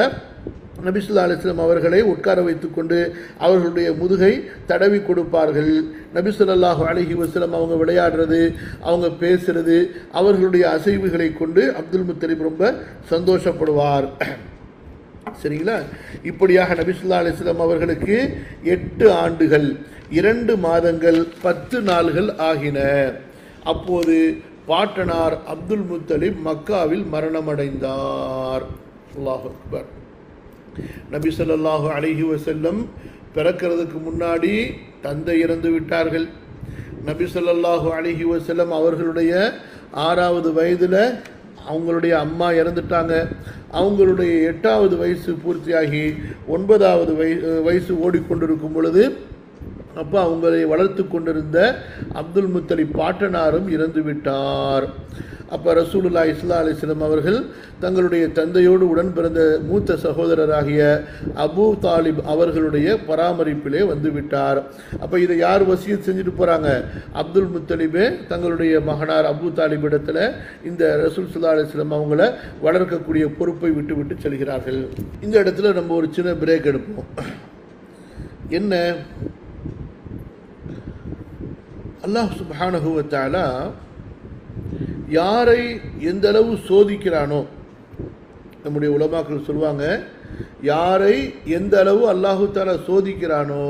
நபி ஸல்லல்லாஹு அலைஹி வஸல்லம் அவர்களை உட்கார வைத்துக்கொண்டு அவர்களுடைய முதுகை தடவி கொடுப்பார்கள். நபி ஸல்லல்லாஹு அலைஹி வஸல்லம் அவங்க விளையாடுறது, அவங்க பேசுறது, அவர்களுடைய அசைவுகளை கொண்டு அப்துல் முத்தலிப் ரொம்ப சந்தோஷப்படுவார். சரிங்களா? இப்படியாக நபி ஸல்லல்லாஹு அலைஹி வஸல்லம் அவர்களுக்கு 8 ஆண்டுகள் 2 மாதங்கள் 10 நாள்கள் ஆகின. அப்போது பாட்டனார் அப்துல் முத்தலிப் மக்காவில் மரணமடைந்தார். அல்லாஹ் அக்பர். நபி ஸல்லல்லாஹு அலைஹி வஸல்லம் பிறக்கிறதுக்கு முன்னாடி தந்தை இறந்து விட்டார்கள். நபி ஸல்லல்லாஹு அலைஹி வஸல்லம் அவர்களுடைய 6வது வயதில் அவங்களுடைய அம்மா இறந்துட்டாங்க. அவங்களுடைய 8வது வயசு பூர்த்தியாகி 9வது வயசு ஓடிக்கொண்டிருக்கும் பொழுது அப்போ அவங்களை வளர்த்து கொண்டிருந்த அப்துல் முத்தலிப் பாட்டனாரும் இறந்து விட்டார். அப்போ ரசூலுல்லாஹி ஸல்லல்லாஹு அலைஹி வஸல்லம் அவர்கள் தங்களுடைய தந்தையோடு உடன் பிறந்த மூத்த சகோதரராகிய அபூ தாலிப் அவர்களுடைய பராமரிப்பிலே வந்து விட்டார். அப்போ இதை யார் வசியத் செஞ்சுட்டு போகிறாங்க? அப்துல் முத்தலிபே தங்களுடைய மகனார் அபூ தாலிப் இடத்துல இந்த ரசூல் ஸல்லல்லாஹு அலைஹி வஸல்லம் அவங்கள வளர்க்கக்கூடிய பொறுப்பை விட்டு விட்டு செல்கிறார்கள். இந்த இடத்துல நம்ம ஒரு சின்ன பிரேக் எடுப்போம். என்ன, அல்லாஹ் சுப்ஹானஹு வ தஆலா யாரை எந்த அளவு சோதிக்கிறானோ, நம்முடைய உலமாக்கள் சொல்லுவாங்க, யாரை எந்த அளவு அல்லாஹு தஆலா சோதிக்கிறானோ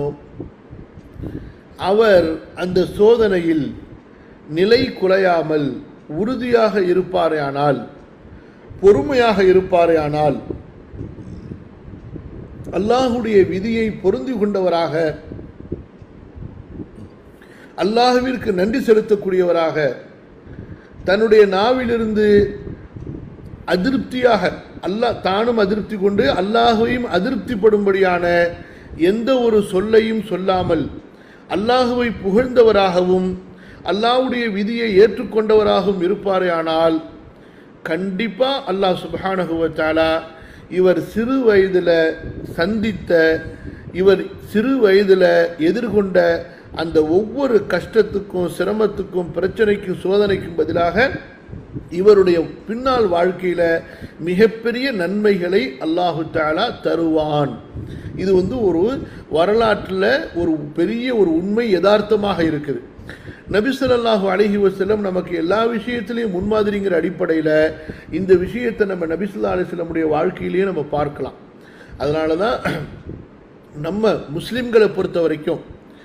அவர் அந்த சோதனையில் நிலை குலையாமல் உறுதியாக இருப்பாரேயானால், பொறுமையாக இருப்பாரேயானால், அல்லாஹுடைய விதியை பொருந்தி கொண்டவராக, அல்லாஹ்விற்கு நன்றி செலுத்தக்கூடியவராக, தன்னுடைய நாவிலிருந்து அதிருப்தியாக அல்லாஹ் தானும் அதிருப்தி கொண்டு அல்லாஹுவையும் அதிருப்திப்படும்படியான எந்த ஒரு சொல்லையும் சொல்லாமல் அல்லாஹுவை புகழ்ந்தவராகவும் அல்லாஹ்வுடைய விதியை ஏற்றுக்கொண்டவராகவும் இருப்பாரேயானால் கண்டிப்பா அல்லாஹ் சுப்ஹானஹு வ தஆலா இவர் சிறு வயதில் சந்தித்த இவர் சிறு வயதில் எதிர்கொண்ட அந்த ஒவ்வொரு கஷ்டத்துக்கும் சிரமத்துக்கும் பிரச்சனைக்கும் சோதனைக்கும் பதிலாக இவருடைய பின்னால் வாழ்க்கையில மிகப்பெரிய நன்மைகளை அல்லாஹு தஆலா தருவான். இது ஒரு வரலாற்றில் ஒரு பெரிய ஒரு உண்மை யதார்த்தமாக இருக்குது. நபி ஸல்லல்லாஹு அலைஹி வஸல்லம் நமக்கு எல்லா விஷயத்திலையும் முன்மாதிரிங்கிற அடிப்படையில் இந்த விஷயத்தை நம்ம நபி ஸல்லல்லாஹு அலைஹி வஸல்லமுடைய வாழ்க்கையிலேயே நம்ம பார்க்கலாம். அதனால தான் நம்ம முஸ்லிம்களை பொறுத்த வரைக்கும்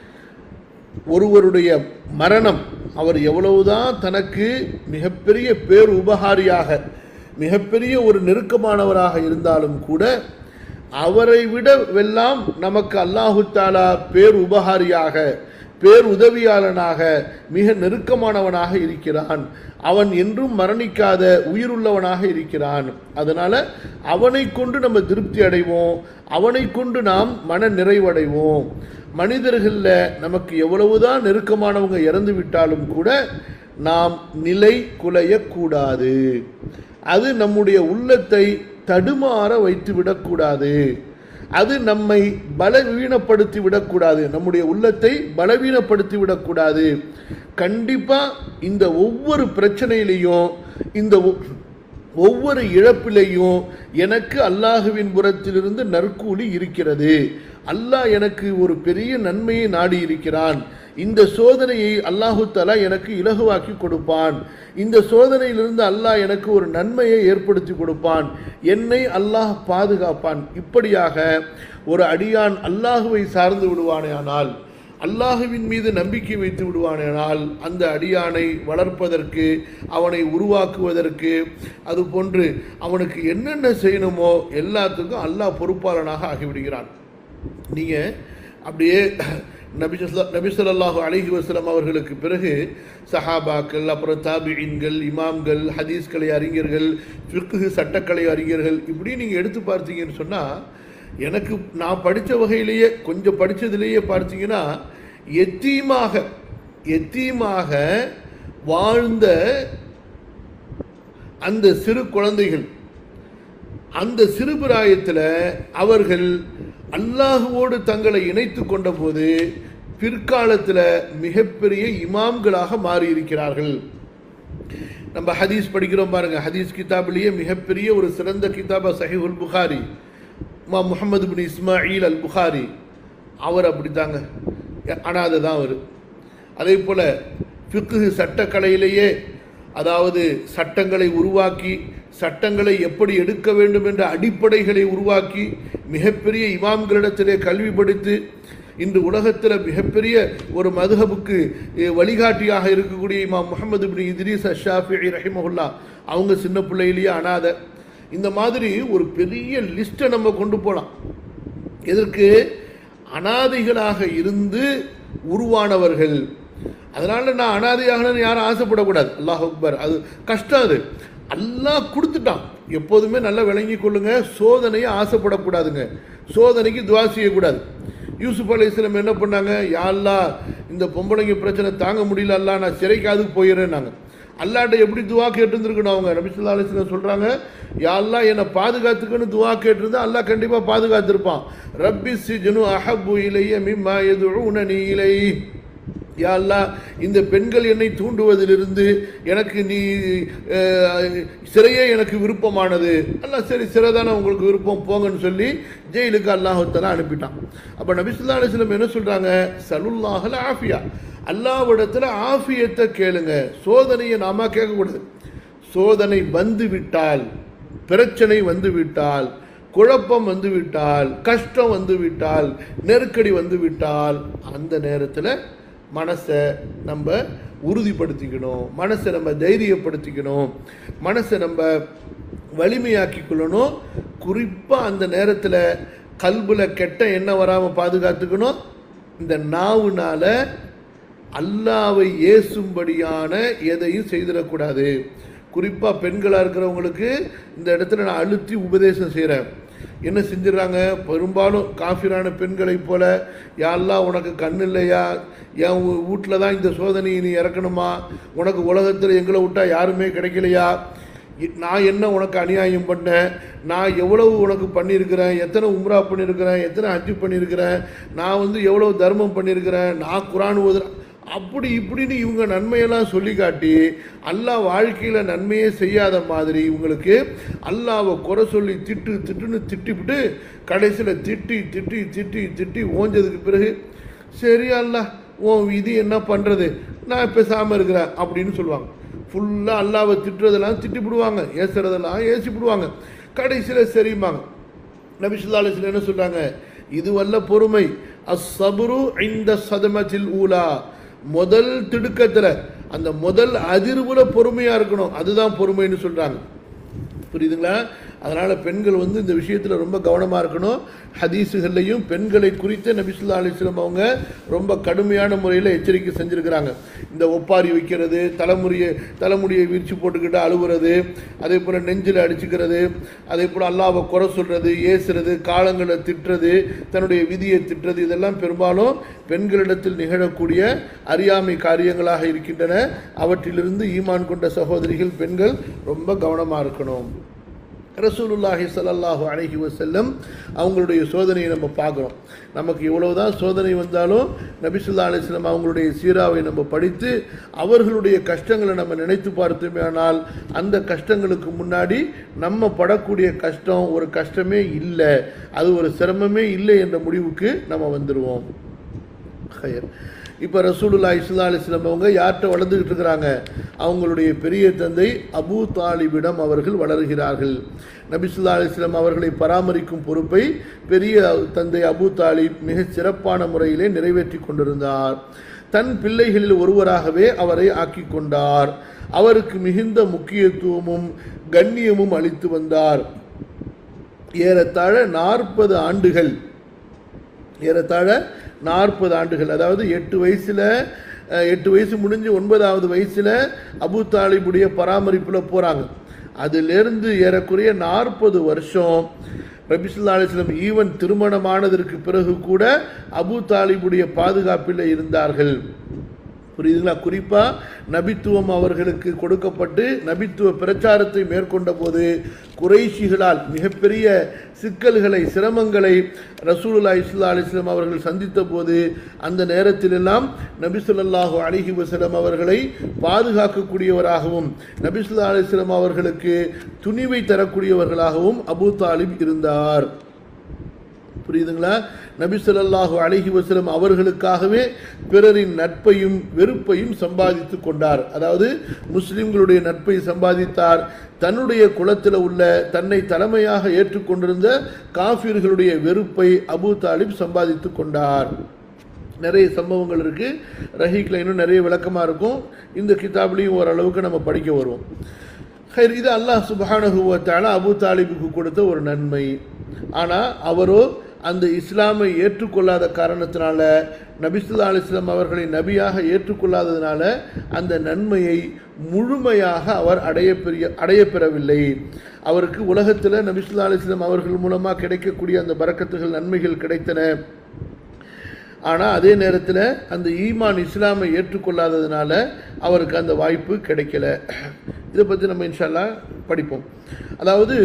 ஒருவருடைய மரணம் அவர் எவ்வளவுதான் தனக்கு மிகப்பெரிய பேர் உபகாரியாக மிகப்பெரிய ஒரு நெருக்கமானவராக இருந்தாலும் கூட அவரை விடவெல்லாம் நமக்கு அல்லாஹு தஆலா பேர் உபகாரியாக பேர் உதவியாளனாக மிக நெருக்கமானவனாக இருக்கிறான். அவன் என்றும் மரணிக்காத உயிருள்ளவனாக இருக்கிறான். அதனால அவனை கொண்டு நம்ம திருப்தி அடைவோம், அவனை கொண்டு நாம் மன நிறைவடைவோம். மனிதர்களில் நமக்கு எவ்வளவுதான் நெருக்கமானவங்க இறந்து விட்டாலும் கூட நாம் நிலை குலையக்கூடாது. அது நம்முடைய உள்ளத்தை தடுமாற வைத்து விடக்கூடாது. அது நம்மை பலவீனப்படுத்தி விடக்கூடாது, நம்முடைய உள்ளத்தை பலவீனப்படுத்தி விடக்கூடாது. கண்டிப்பா இந்த ஒவ்வொரு பிரச்சனையிலையும் இந்த ஒவ்வொரு இழப்பிலையும் எனக்கு அல்லாஹுவின் புறத்திலிருந்து நற்கூலி இருக்கிறது. அல்லாஹ் எனக்கு ஒரு பெரிய நன்மையை நாடி இருக்கிறான். இந்த சோதனையை அல்லாஹு தஆலா எனக்கு இலகுவாக்கி கொடுப்பான். இந்த சோதனையிலிருந்து அல்லாஹ் எனக்கு ஒரு நன்மையை ஏற்படுத்தி கொடுப்பான். என்னை அல்லாஹ் பாதுகாப்பான். இப்படியாக ஒரு அடியான் அல்லாஹுவை சார்ந்து விடுவானேயானால், அல்லாஹுவின் மீது நம்பிக்கை வைத்து விடுவானேனால், அந்த அடியானை வளர்ப்பதற்கு அவனை உருவாக்குவதற்கு அதுபோன்று அவனுக்கு என்னென்ன செய்யணுமோ எல்லாத்துக்கும் அல்லாஹ் பொறுப்பாளனாக ஆகிவிடுகிறான். நீங்கள் அப்படியே நபி ஸல்லல்லாஹு அலைஹி வஸல்லம் அவர்களுக்கு பிறகு சஹாபாக்கள், அப்புறம் தாபிஈன்கள், இமாம்கள், ஹதீஸ்கலை அறிஞர்கள், ஃபிக்ஹ் சட்டக்கலை அறிஞர்கள், இப்படி நீங்கள் எடுத்து பார்த்தீங்கன்னு சொன்னால் எனக்கு நான் படித்த வகையிலேயே கொஞ்சம் படித்ததுலேயே பார்த்தீங்கன்னா எத்தீமாக வாழ்ந்த அந்த சிறு குழந்தைகள், அந்த சிறுபிராயத்தில் அவர்கள் அல்லாஹுவோடு தங்களை இணைத்து கொண்ட போது பிற்காலத்தில் மிகப்பெரிய இமாம்களாக மாறியிருக்கிறார்கள். நம்ம ஹதீஸ் படிக்கிறோம் பாருங்க, ஹதீஸ் கிதாபிலேயே மிகப்பெரிய ஒரு சிறந்த கிதாபா சஹீஹுல் புகாரி, முஹம்மது பின் இஸ்மாயில் அல் புகாரி, அவர் அப்படித்தாங்க, அனாதை தான் அவர். அதே போல் ஃபிக்ஹ் சட்டக்கலையிலேயே, அதாவது சட்டங்களை உருவாக்கி சட்டங்களை எப்படி எடுக்க வேண்டும் என்ற அடிப்படைகளை உருவாக்கி மிகப்பெரிய இமாம்களிடத்திலே கல்வி படித்து இன்று உலகத்தில் மிகப்பெரிய ஒரு மதுஹபுக்கு வழிகாட்டியாக இருக்கக்கூடிய இமாம் முஹம்மது பின் இத்ரீஸ் அஷ்-ஷாஃபிஈ ரஹிமஹுல்லா, அவங்க சின்ன பிள்ளையிலேயே அனாதை. இந்த மாதிரி ஒரு பெரிய லிஸ்ட்டை நம்ம கொண்டு போகலாம். எதற்கு? அனாதைகளாக இருந்து உருவானவர்கள். அதனால நான் அனாதையாக யாரும் ஆசைப்படக்கூடாது. அல்லாஹ் அக்பர், அது கஷ்டம். அது அல்லாஹ் கொடுத்துட்டான். எப்போதுமே நல்லா விளங்கி கொள்ளுங்க, சோதனையை ஆசைப்படக்கூடாதுங்க, சோதனைக்கு துவா செய்யக்கூடாது. யூசுப் அலைஹிஸ்ஸலாம் என்ன பண்ணாங்க? யா அல்லாஹ், இந்த பொம்பளைங்க பிரச்சனை தாங்க முடியல, அல்லாஹ் நான் சிறைக்காது போயிடுறேன்னாங்க. அல்லாஹ்ட்ட எப்படி துவா கேட்டுருந்துருக்கணும் அவங்க? நபி ஸல்லல்லாஹு அலைஹி வஸல்லம் சொல்கிறாங்க, யா அல்லாஹ் என்னை பாதுகாத்துக்குன்னு துவா கேட்டிருந்தா அல்லாஹ் கண்டிப்பாக பாதுகாத்திருப்பான். ரப்பி சிஜ்னு அஹப்பு இலைய மிம்மா யதுஊனனி இலைஹி, யா அல்லாஹ் இந்த பெண்கள் என்னை தூண்டுவதிலிருந்து எனக்கு நீ சிறையே எனக்கு விருப்பமானது. அல்லாஹ் சரி சிறைதானே உங்களுக்கு விருப்பம், போங்கன்னு சொல்லி ஜெயிலுக்கு அல்லாஹ் தஆலா அனுப்பிட்டான். அப்போ நபி ஸல்லல்லாஹு அலைஹி வஸல்லம் என்ன சொல்கிறாங்க? சலுல்லாஹல் ஆஃபியா, அல்லாஹ்விடத்தில் ஆஃபியத்தை கேளுங்க. சோதனையை நாம கேட்கக்கூடாது. சோதனை வந்து விட்டால், பிரச்சனை வந்து விட்டால், குழப்பம் வந்து விட்டால், கஷ்டம் வந்து விட்டால், நெருக்கடி வந்து விட்டால், அந்த நேரத்தில் மனசை நம்ம உறுதிப்படுத்திக்கணும், மனசை நம்ம தைரியப்படுத்திக்கணும், மனசை நம்ம வலிமையாக்கி கொள்ளணும். குறிப்பாக அந்த நேரத்தில் கல்புல கெட்ட எண்ணம் வராமல் பாதுகாத்துக்கணும். இந்த நாவுனால அல்லாவை ஏசும்படியான எதையும் செய்திடக்கூடாது. குறிப்பாக பெண்களாக இருக்கிறவங்களுக்கு இந்த இடத்துல நான் அழுத்தி உபதேசம் செய்கிறேன். என்ன செஞ்சிடறாங்க, பெரும்பாலும் காஃபிரான பெண்களைப் போல, யாரெல்லாம் உனக்கு கண் இல்லையா, என் வீட்டில் தான் இந்த சோதனையை நீ இறக்கணுமா, உனக்கு உலகத்தில் எங்களை விட்டால் யாருமே கிடைக்கலையா, நான் என்ன உனக்கு அநியாயம் பண்ணேன், நான் எவ்வளவு உனக்கு பண்ணியிருக்கிறேன், எத்தனை உம்ரா பண்ணியிருக்கிறேன், எத்தனை ஹஜ்ஜு பண்ணியிருக்கிறேன், நான் எவ்வளவு தர்மம் பண்ணியிருக்கிறேன், நான் குரான் ஓதுறேன், அப்படி இப்படின்னு இவங்க நன்மையெல்லாம் சொல்லி காட்டி அல்லாஹ் வாழ்க்கையில் நன்மையே செய்யாத மாதிரி இவங்களுக்கு அல்லாவை குறை சொல்லி திட்டுன்னு திட்டிவிட்டு கடைசியில் திட்டி திட்டி திட்டி திட்டி ஓஞ்சதுக்கு பிறகு சரி அல்லாஹ் உன் விதி என்ன பண்ணுறது, நான் பேசாமல் இருக்கிறேன் அப்படின்னு சொல்லுவாங்க. ஃபுல்லாக அல்லாவை திட்டுறதெல்லாம் திட்டிவிடுவாங்க, ஏசுறதெல்லாம் ஏசிவிடுவாங்க. கடைசியில் சரிம்பாங்க. நபி ஸல்லல்லாஹு அலைஹி வஸல்லம் என்ன சொல்கிறாங்க, இது வல்ல பொறுமை, அஸ்ஸப்ரு இன்த ஸதமத்தில் ஊலா, முதல் திடுக்கத்தில் அந்த முதல் அதிர்வுல பொறுமையாக இருக்கணும், அதுதான் பொறுமைன்னு சொல்கிறாங்க. புரியுதுங்களா? அதனால் பெண்கள் இந்த விஷயத்தில் ரொம்ப கவனமாக இருக்கணும். ஹதீஸுகள்லையும் பெண்களை குறித்து நபி ஸல்லல்லாஹு அலைஹி வஸல்லம் அவங்க ரொம்ப கடுமையான முறையில் எச்சரிக்கை செஞ்சுருக்கிறாங்க. இந்த ஒப்பாரி வைக்கிறது, தலைமுடியை விரிச்சு போட்டுக்கிட்டு அழுவுறது, அதே போல் நெஞ்சில் அடிச்சுக்கிறது, அதே போல் அல்லாஹ்வை குறை சொல்கிறது, ஏசுறது, காலங்களை திட்டுறது, தன்னுடைய விதியை திட்டுறது, இதெல்லாம் பெரும்பாலும் பெண்களிடத்தில் நிகழக்கூடிய அறியாமை காரியங்களாக இருக்கின்றன. அவற்றிலிருந்து ஈமான் கொண்ட சகோதரிகள் பெண்கள் ரொம்ப கவனமாக இருக்கணும். ரசூலுல்லாஹி ஸல்லல்லாஹு அலைஹி வஸல்லம் அவங்களுடைய சோதனையை நம்ம பார்க்குறோம். நமக்கு இவ்வளவுதான் சோதனை வந்தாலும் நபி ஸல்லல்லாஹு அலைஹி வஸல்லம் அவங்களுடைய சீராவை நம்ம படித்து அவர்களுடைய கஷ்டங்களை நம்ம நினைத்து பார்த்தோமே, ஆனால் அந்த கஷ்டங்களுக்கு முன்னாடி நம்ம படக்கூடிய கஷ்டம் ஒரு கஷ்டமே இல்லை, அது ஒரு சிரமமே இல்லை என்ற முடிவுக்கு நம்ம வந்துடுவோம். இப்போ ரசூலுல்லாஹி ஸல்லல்லாஹு அலைஹி வஸல்லம் அவங்க யார்கிட்ட வளர்ந்துக்கிட்டு இருக்கிறாங்க, அவங்களுடைய பெரிய தந்தை அபூ தாலிபிடம் அவர்கள் வளர்கிறார்கள். நபி ஸல்லல்லாஹு அலைஹி வஸல்லம் அவர்களை பராமரிக்கும் பொறுப்பை பெரிய தந்தை அபூ தாலிப் மிக சிறப்பான முறையிலே நிறைவேற்றி கொண்டிருந்தார். தன் பிள்ளைகளில் ஒருவராகவே அவரை ஆக்கி கொண்டார். அவருக்கு மிகுந்த முக்கியத்துவமும் கண்ணியமும் அளித்து வந்தார். ஏறத்தாழ 40 ஆண்டுகள், ஏறத்தாழ 40 ஆண்டுகள், அதாவது 8 வயசு முடிஞ்சு 9வது வயசில் அபூ தாலிபுடைய பராமரிப்பில் போகிறாங்க. அதிலிருந்து ஏறக்குறைய 40 வருஷம் நபி ஸல்லல்லாஹு அலைஹி வஸல்லம் ஈவன் திருமணமானதற்கு பிறகு கூட அபூ தாலிபுடைய பாதுகாப்பில் இருந்தார்கள். புரியுதுங்களா? குறிப்பாக நபித்துவம் அவர்களுக்கு கொடுக்கப்பட்டு நபித்துவ பிரச்சாரத்தை மேற்கொண்ட போது குறைஷிகளால் மிகப்பெரிய சிக்கல்களை, சிரமங்களை ரசூலுல்லாஹி ஸல்லல்லாஹு அலைஹி வஸல்லம் அவர்கள் சந்தித்த போது அந்த நேரத்திலெல்லாம் நபி ஸல்லல்லாஹு அலைஹி வஸல்லம் அவர்களை பாதுகாக்கக்கூடியவராகவும் நபி ஸல்லல்லாஹு அலைஹி வஸல்லம் அவர்களுக்கு துணிவை தரக்கூடியவர்களாகவும் அபூ தாலிப் இருந்தார். புரியுதுங்களா? நபி ஸல்லல்லாஹு அலைஹி வஸல்லம் அவர்களுக்காகவே பிறரின் நட்பையும் வெறுப்பையும் சம்பாதித்து கொண்டார். அதாவது முஸ்லிம்களுடைய நட்பை சம்பாதித்தார். தன்னுடைய குலத்தில் உள்ள தன்னை தலைமையாக ஏற்றுக்கொண்டிருந்த காஃபிர்களுடைய வெறுப்பை அபூ தாலிப் சம்பாதித்து கொண்டார். நிறைய சம்பவங்கள் இருக்கு. ரஹீக்ல இன்னும் நிறைய விளக்கமாக இருக்கும். இந்த கிதாப்லையும் ஓரளவுக்கு நம்ம படிக்க வருவோம். இது அல்லாஹ் சுப்ஹானஹு வ தஆலா அபூ தாலிபுக்கு கொடுத்த ஒரு நன்மை. ஆனால் அவரோ அந்த இஸ்லாமை ஏற்றுக்கொள்ளாத காரணத்தினால, நபி ஸல்லல்லாஹு அலைஹி வஸல்லம் அவர்களை நபியாக ஏற்றுக்கொள்ளாததினால அந்த நன்மையை முழுமையாக அவர் அடையப்பெறவில்லை. அவருக்கு உலகத்தில் நபி ஸல்லல்லாஹு அலைஹி வஸல்லம் அவர்கள் மூலமாக கிடைக்கக்கூடிய அந்த பரக்கத்துகள், நன்மைகள் கிடைத்தன. ஆனால் அதே நேரத்தில் அந்த ஈமான் இஸ்லாமை ஏற்றுக்கொள்ளாததுனால அவருக்கு அந்த வாய்ப்பு கிடைக்கல. இதை பற்றி நம்ம இன்ஷா அல்லாஹ் படிப்போம். அதாவது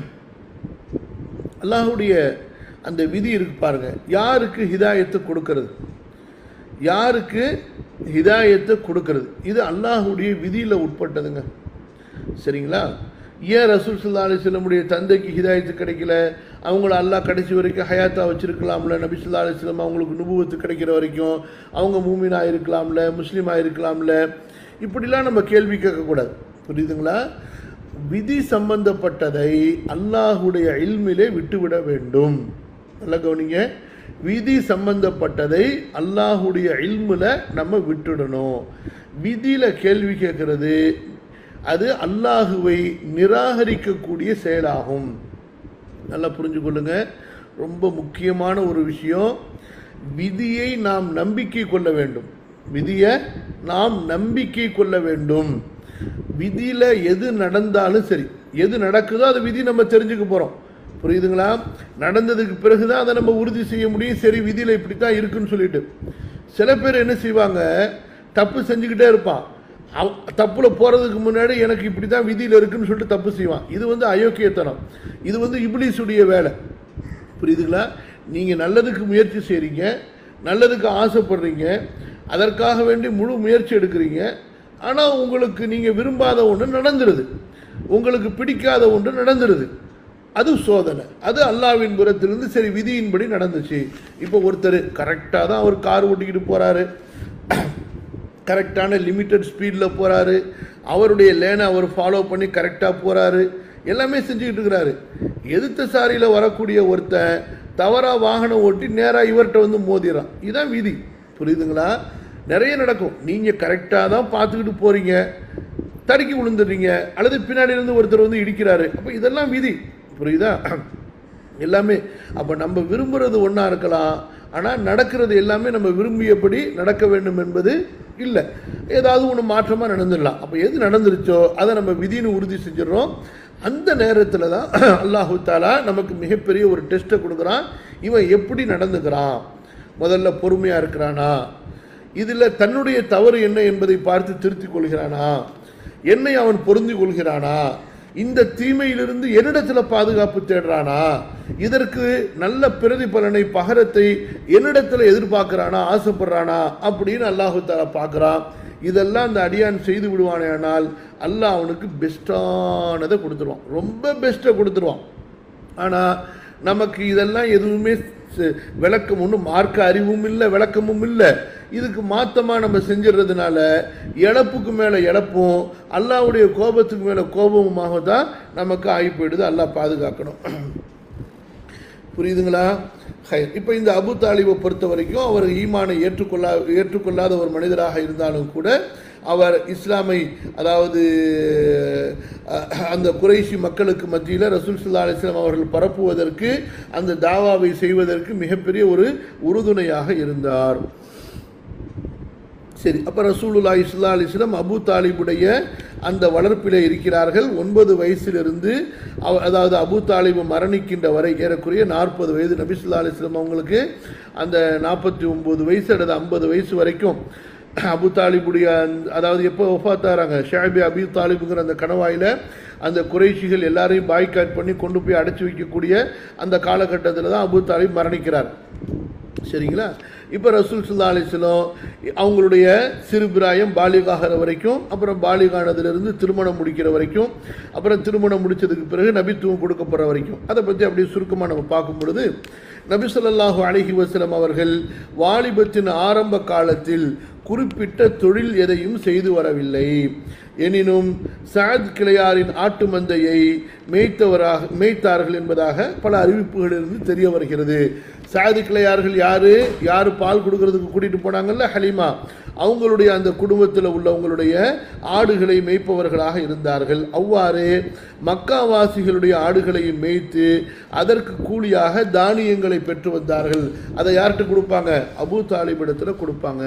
அல்லாஹுடைய அந்த விதி இருக்கு பாருங்க, யாருக்கு ஹிதாயத்தை கொடுக்கறது, யாருக்கு ஹிதாயத்தை கொடுக்கறது, இது அல்லாஹுடைய விதியில் உட்பட்டதுங்க. சரிங்களா? ஏன் ரசூல் ஸல்லல்லாஹு அலைஹி வஸல்லமுடைய தந்தைக்கு ஹிதாயத்து கிடைக்கல? அவங்கள அல்லாஹ் கடைசி வரைக்கும் ஹயாத்தா வச்சிருக்கலாம்ல. நபி ஸல்லல்லாஹு அலைஹி வஸல்லம் அவங்களுக்கு நுபுவத்து கிடைக்கிற வரைக்கும் அவங்க மூமினா இருக்கலாம்ல, முஸ்லீமா இருக்கலாம்ல. இப்படிலாம் நம்ம கேள்வி கேட்கக்கூடாது. புரியுதுங்களா? விதி சம்பந்தப்பட்டதை அல்லாஹுடைய இல்மிலே விட்டுவிட வேண்டும். நல்லா கவனிங்க, விதி சம்பந்தப்பட்டதை அல்லாஹுடைய இல்முல நம்ம விட்டுடணும். விதியில கேள்வி கேட்கறது அது அல்லாஹுவை நிராகரிக்கக்கூடிய செயலாகும். நல்லா புரிஞ்சு கொள்ளுங்க. ரொம்ப முக்கியமான ஒரு விஷயம், விதியை நாம் நம்பிக்கை கொள்ள வேண்டும். விதியை நாம் நம்பிக்கை கொள்ள வேண்டும். விதியில் எது நடந்தாலும் சரி, எது நடக்குதோ அது விதி நம்ம தெரிஞ்சுக்க போகிறோம். புரியுதுங்களா? நடந்ததுக்கு பிறகு தான் அதை நம்ம உறுதி செய்ய முடியும். சரி, விதியில் இப்படி தான் இருக்குன்னு சொல்லிட்டு. சில பேர் என்ன செய்வாங்க, தப்பு செஞ்சுக்கிட்டே இருப்பான். தப்புல போகிறதுக்கு முன்னாடி எனக்கு இப்படி தான் விதியில் இருக்குன்னு சொல்லிட்டு தப்பு செய்வான். இது அயோக்கியத்தனம். இது இப்லீஸுடைய வேலை. புரியுதுங்களா? நீங்கள் நல்லதுக்கு முயற்சி செய்கிறீங்க, நல்லதுக்கு ஆசைப்படுறீங்க, அதற்காக வேண்டி முழு முயற்சி எடுக்கிறீங்க. ஆனால் உங்களுக்கு நீங்கள் விரும்பாத ஒன்று நடந்துருது, உங்களுக்கு பிடிக்காத ஒன்று நடந்துருது. அது சோதனை. அது அல்லாஹ்வின் புறத்திலிருந்து சரி விதியின்படி நடந்துச்சு. இப்போ ஒருத்தர் கரெக்டாக தான் அவர் கார் ஓட்டிக்கிட்டு போகிறாரு, கரெக்டான லிமிட்டட் ஸ்பீடில் போகிறாரு, அவருடைய லேனை அவர் ஃபாலோ பண்ணி கரெக்டாக போகிறாரு, எல்லாமே செஞ்சுக்கிட்டு இருக்கிறாரு. எதிர்த்த சாரியில் வரக்கூடிய ஒருத்தன் தவறாக வாகனம் ஓட்டி நேராக இவர்கிட்ட மோதிடுறான். இதுதான் விதி. புரியுதுங்களா? நிறைய நடக்கும். நீங்கள் கரெக்டாக தான் பார்த்துக்கிட்டு போகிறீங்க, தடுக்கி விழுந்துடுறீங்க, அல்லது பின்னாடியிலேருந்து ஒருத்தர் இடிக்கிறாரு. அப்போ இதெல்லாம் விதி. புரியுதா? எல்லாமே. அப்போ நம்ம விரும்புகிறது ஒன்றா இருக்கலாம், ஆனால் நடக்கிறது எல்லாமே நம்ம விரும்பியபடி நடக்க வேண்டும் என்பது இல்லை. ஏதாவது ஒன்று மாற்றமாக நடந்துடலாம். அப்போ எது நடந்துருச்சோ அதை நம்ம விதின்னு உறுதி செஞ்சிடறோம். அந்த நேரத்தில் தான் அல்லாஹு தாலா நமக்கு மிகப்பெரிய ஒரு டெஸ்ட்டை கொடுக்குறான். இவன் எப்படி நடந்துக்கிறான், முதல்ல பொறுமையாக இருக்கிறானா, இதில் தன்னுடைய தவறு என்ன என்பதை பார்த்து திருத்திக் கொள்கிறானா, என்னை அவன் பொருந்தி கொள்கிறானா, இந்த தீமையிலிருந்து என்னிடத்தில் பாதுகாப்பு தேடுறானா, இதற்கு நல்ல பிரதிபலனை பகரத்தை என்னிடத்தில் எதிர்பார்க்கிறானா, ஆசைப்படுறானா அப்படின்னு அல்லாஹு தாலா பார்க்குறான். இதெல்லாம் அந்த அடியான் செய்து விடுவானேனால் அல்லாஹ் அவனுக்கு பெஸ்ட்டானதை கொடுத்துருவான், ரொம்ப பெஸ்ட்டை கொடுத்துருவான். ஆனால் நமக்கு இதெல்லாம் எதுவுமே விளக்கம் ஒன்றும் மார்க்க அறிவும் இல்லை, விளக்கமும் இல்லை. இதுக்கு மாற்றமாக நம்ம செஞ்சிடறதுனால இழப்புக்கு மேலே இழப்பும், அல்லாஹ்வுடைய கோபத்துக்கு மேலே கோபமுமாக தான் நமக்கு ஆகி போயிடுது. அல்லாஹ் பாதுகாக்கணும். புரியுதுங்களா? இப்போ இந்த அபு தாலிபை பொறுத்த வரைக்கும் அவர் ஈமானை ஏற்றுக்கொள்ளாத ஒரு மனிதராக இருந்தாலும் கூட அவர் இஸ்லாமை, அதாவது அந்த குறைஷி மக்களுக்கு மத்தியில் ரசூல் ஸல்லல்லாஹு அலைஹி வஸல்லம் அவர்கள் பரப்புவதற்கு, அந்த தாவாவை செய்வதற்கு மிகப்பெரிய ஒரு உறுதுணையாக இருந்தார். சரி, அப்போ ரசூலுல்லாஹி ஸல்லல்லாஹு அலைஹி வஸல்லம் அபு தாலிபுடைய அந்த வளர்ப்பில் இருக்கிறார்கள். 9 வயசிலிருந்து அதாவது அபு தாலிபு மரணிக்கின்ற வரை ஏறக்குறைய 40 வயது. நபி ஸல்லல்லாஹு அலைஹி வஸல்லம் அவங்களுக்கு அந்த 49 வயசு அல்லது 50 வயசு வரைக்கும் அபு தாலிபுடைய, அதாவது எப்போ வஃபாத்தாராங்க, ஷாபி அபி தாலிபுங்கிற அந்த கணவாயில் அந்த குறைஷிகள் எல்லாரையும் பாய்காட் பண்ணி கொண்டு போய் அடைச்சி வைக்கக்கூடிய அந்த காலகட்டத்தில் தான் அபு தாலிப் மரணிக்கிறார். சரிங்களா? இப்போ ரசூல் ஸல்லல்லாஹு அலைஹி வஸல்லம் அவங்களுடைய சிறுபிராயம் பாலிகாகிற வரைக்கும், அப்புறம் பாலிகானதிலிருந்து திருமணம் முடிக்கிற வரைக்கும், அப்புறம் திருமணம் முடித்ததுக்கு பிறகு நபித்துவம் கொடுக்கப்படுற வரைக்கும், அதை பற்றி அப்படியே சுருக்கமாக நம்ம பார்க்கும் பொழுது, நபி ஸல்லல்லாஹு அலைஹி வஸல்லம் அவர்கள் வாலிபத்தின் ஆரம்ப காலத்தில் குறிப்பிட்ட தொழில் எதையும் செய்து வரவில்லை. எனினும் சாத் கிளையாரின் ஆட்டு மந்தையை மேய்த்தார்கள் என்பதாக பல அறிவிப்புகளிலிருந்து தெரிய வருகிறது. சாது கிளையார்கள் யாரு பால் கொடுக்கறதுக்கு கூட்டிட்டு போனாங்கல்ல, ஹலீமா, அவங்களுடைய அந்த குடும்பத்தில் உள்ளவங்களுடைய ஆடுகளை மேய்ப்பவர்களாக இருந்தார்கள். அவ்வாறு மக்காவாசிகளுடைய ஆடுகளையும் மேய்த்து அதற்கு கூலியாக தானியங்களை பெற்று வந்தார்கள். அதை யார்கிட்ட கொடுப்பாங்க? அபூ தாலிபிடத்தில் கொடுப்பாங்க.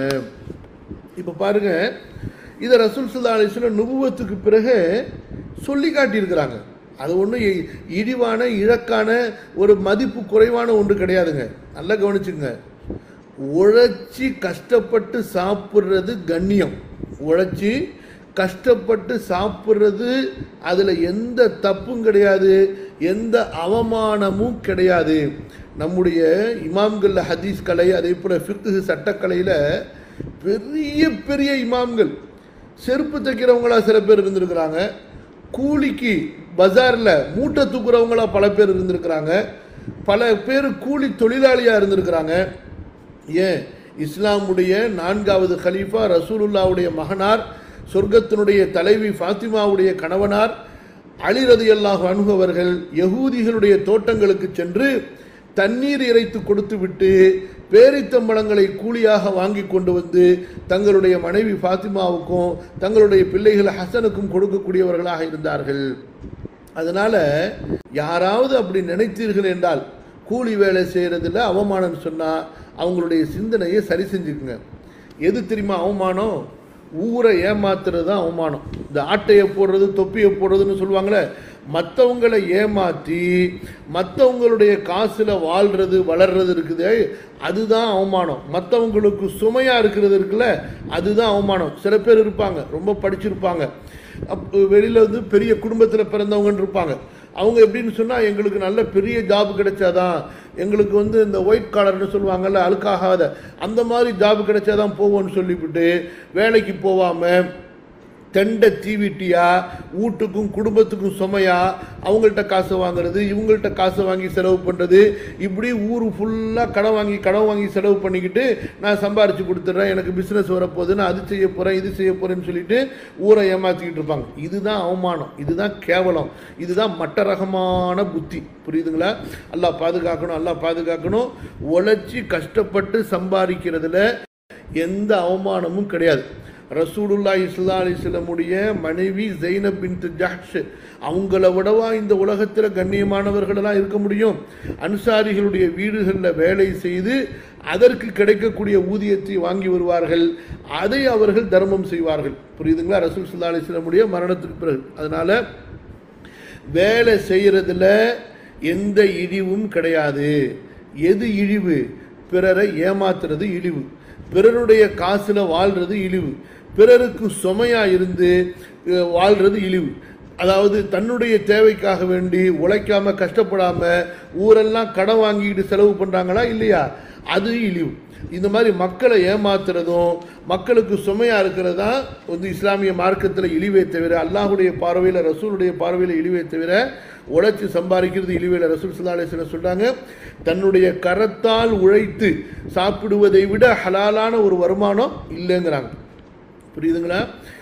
இப்போ பாருங்க, இதை ரசூல் ஸல்லல்லாஹு அலைஹி வஸல்லம் நுபுவத்துக்கு பிறகு சொல்லி காட்டியிருக்கிறாங்க. அது ஒன்றும் இழிவான இழக்கான ஒரு மதிப்பு குறைவான ஒன்று கிடையாதுங்க. நல்லா கவனிச்சுங்க. உழைச்சி கஷ்டப்பட்டு சாப்பிட்றது கண்ணியம், உழைச்சி கஷ்டப்பட்டு சாப்பிட்றது அதில் எந்த தப்பும் கிடையாது, எந்த அவமானமும் கிடையாது. நம்முடைய இமாம்களில் ஹதீஸ் கலை, அதே போல் ஃபிக்ஹ் சட்டக்கலையில் பெரிய பெரிய இமாம்கள், செருப்பு தைக்கிறவங்களா சில பேர் இருந்திருக்கிறாங்க, கூலிக்கு பஜாரில் மூட்டை தூக்குறவங்களா பல பேர் இருந்திருக்கிறாங்க, பல பேர் கூலி தொழிலாளியாக இருந்திருக்கிறாங்க. ஏன், இஸ்லாமுடைய 4வது கலீஃபா ரசூலுல்லாவுடைய மகனார், சொர்க்கத்தினுடைய தலைவி ஃபாத்திமாவுடைய கணவனார் அலி ரலியல்லாஹு அன்ஹு அவர்கள் யகூதிகளுடைய தோட்டங்களுக்கு சென்று தண்ணீர் இறைத்து கொடுத்து விட்டு பேரித்தம்பழங்களை கூலியாக வாங்கி கொண்டு வந்து தங்களுடைய மனைவி ஃபாத்திமாவுக்கும் தங்களுடைய பிள்ளைகள் ஹசனுக்கும் கொடுக்கக்கூடியவர்களாக இருந்தார்கள். அதனால் யாராவது அப்படி நினைத்தீர்கள் என்றால், கூலி வேலை செய்கிறதில் அவமானம் சொன்னால் அவங்களுடைய சிந்தனையை சரி செஞ்சுக்குங்க. எது தெரியுமா அவமானம்? ஊரை ஏமாத்துறது தான் அவமானம். இந்த ஆட்டையை போடுறது தொப்பியை போடுறதுன்னு சொல்லுவாங்களே, மற்றவங்களை ஏமாற்றி மற்றவங்களுடைய காசில் வாழ்கிறது வளர்றது இருக்குது, அதுதான் அவமானம். மற்றவங்களுக்கு சுமையாக இருக்கிறது இருக்குல்ல, அதுதான் அவமானம். சில பேர் இருப்பாங்க ரொம்ப படிச்சிருப்பாங்க, வெளியில் வந்து பெரிய குடும்பத்தில் பிறந்தவங்கன்னு இருப்பாங்க. அவங்க எப்படின்னு சொன்னால், எங்களுக்கு நல்ல பெரிய ஜாப் கிடைச்சாதான், எங்களுக்கு வந்து இந்த ஒயிட் காலர்னு சொல்லுவாங்கல்ல, அழுக்காகாத அந்த மாதிரி ஜாப் கிடைச்சாதான் போவோம்னு சொல்லிவிட்டு வேலைக்கு போகாமல் தெண்டை தீவிட்டியா வீட்டுக்கும் குடும்பத்துக்கும் சுமையா அவங்கள்ட்ட காசு வாங்குறது, இவங்கள்ட்ட காசு வாங்கி செலவு பண்ணுறது, இப்படி ஊர் ஃபுல்லாக கடன் வாங்கி செலவு பண்ணிக்கிட்டு நான் சம்பாரித்து கொடுத்துட்றேன், எனக்கு பிஸ்னஸ் வரப்போகுது, நான் அது செய்ய போகிறேன் இது செய்ய போகிறேன்னு சொல்லிட்டு ஊரை ஏமாற்றிக்கிட்டு இருப்பாங்க. இதுதான் அவமானம், இதுதான் கேவலம், இதுதான் மட்ட ரகமான புத்தி. புரியுதுங்களா? அல்லாஹ் பாதுகாக்கணும், அல்லாஹ் பாதுகாக்கணும். உழைச்சி கஷ்டப்பட்டு சம்பாதிக்கிறதுல எந்த அவமானமும் கிடையாது. ரசூலுல்லாஹி ஸல்லல்லாஹு அலைஹி வஸல்லமுடைய மனைவி ஸைனப் பின்த் ஜஹ்ஷ், அவங்கள விடவா இந்த உலகத்தில் கண்ணியமானவர்களெல்லாம் இருக்க முடியும்? அன்சாரிகளுடைய வீடுகளில் வேலை செய்து அதற்கு கிடைக்கக்கூடிய ஊதியத்தை வாங்கி வருவார்கள், அதை அவர்கள் தர்மம் செய்வார்கள். புரியுதுங்களா? ரசூல் ஸல்லல்லாஹு அலைஹி வஸல்லமுடைய மரணத்துக்கு பிறகு. அதனால் வேலை செய்கிறதுல எந்த இழிவும் கிடையாது. எது இழிவு? பிறரை ஏமாத்துறது இழிவு, பிறருடைய காசில் வாழ்கிறது இழிவு, பிறருக்கு சுமையாக இருந்து வாழ்கிறது இழிவு. அதாவது தன்னுடைய தேவைக்காக வேண்டி உழைக்காமல் கஷ்டப்படாமல் ஊரெல்லாம் கடன் வாங்கிட்டு செலவு பண்ணுறாங்களா இல்லையா, அது இழிவு. இந்த மாதிரி மக்களை ஏமாத்துறதும் மக்களுக்கு சுமையாக இருக்கிறது தான் வந்து இஸ்லாமிய மார்க்கத்தில் இழிவே தவிர, அல்லாஹுடைய பார்வையில் ரசூலுடைய பார்வையில் இழிவே தவிர உழைச்சி சம்பாதிக்கிறது இழிவில். ரசூல் ஸல்லல்லாஹு அலைஹி வஸல்லம் சொல்கிறாங்க, தன்னுடைய கரத்தால் உழைத்து சாப்பிடுவதை விட ஹலாலான ஒரு வருமானம் இல்லைங்கிறாங்க. புரியுதுங்களா?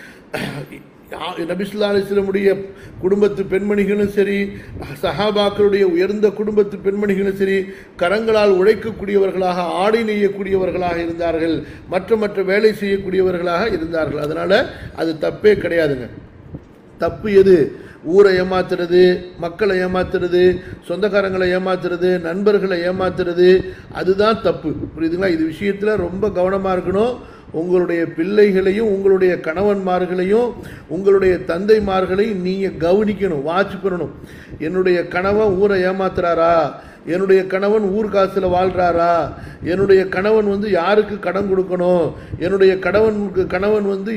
நபி ஸல்லல்லாஹு அலைஹி வஸல்லமுடைய குடும்பத்து பெண்மணிகளும் சரி, சஹாபாக்களுடைய உயர்ந்த குடும்பத்து பெண்மணிகளும் சரி, கரங்களால் உழைக்கக்கூடியவர்களாக, ஆடை நெய்யக்கூடியவர்களாக இருந்தார்கள், மற்ற வேலை செய்யக்கூடியவர்களாக இருந்தார்கள். அதனால் அது தப்பே கிடையாதுங்க. தப்பு எது? ஊரை ஏமாத்துறது, மக்களை ஏமாத்துறது, சொந்தக்காரங்களை ஏமாத்துறது, நண்பர்களை ஏமாத்துறது, அதுதான் தப்பு. புரியுதுங்களா? இது விஷயத்தில் ரொம்ப கவனமாக இருக்கணும். உங்களுடைய பிள்ளைகளையும் உங்களுடைய கணவன்மார்களையும் உங்களுடைய தந்தைமார்களையும் நீங்கள் கவனிக்கணும், வாட்ச் பண்ணணும். என்னுடைய கணவன் ஊரை ஏமாத்துறாரா, என்னுடைய கணவன் ஊர் காசில் வாழ்கிறாரா, என்னுடைய கணவன் வந்து யாருக்கு கடன் கொடுக்கணும், என்னுடைய கணவன் வந்து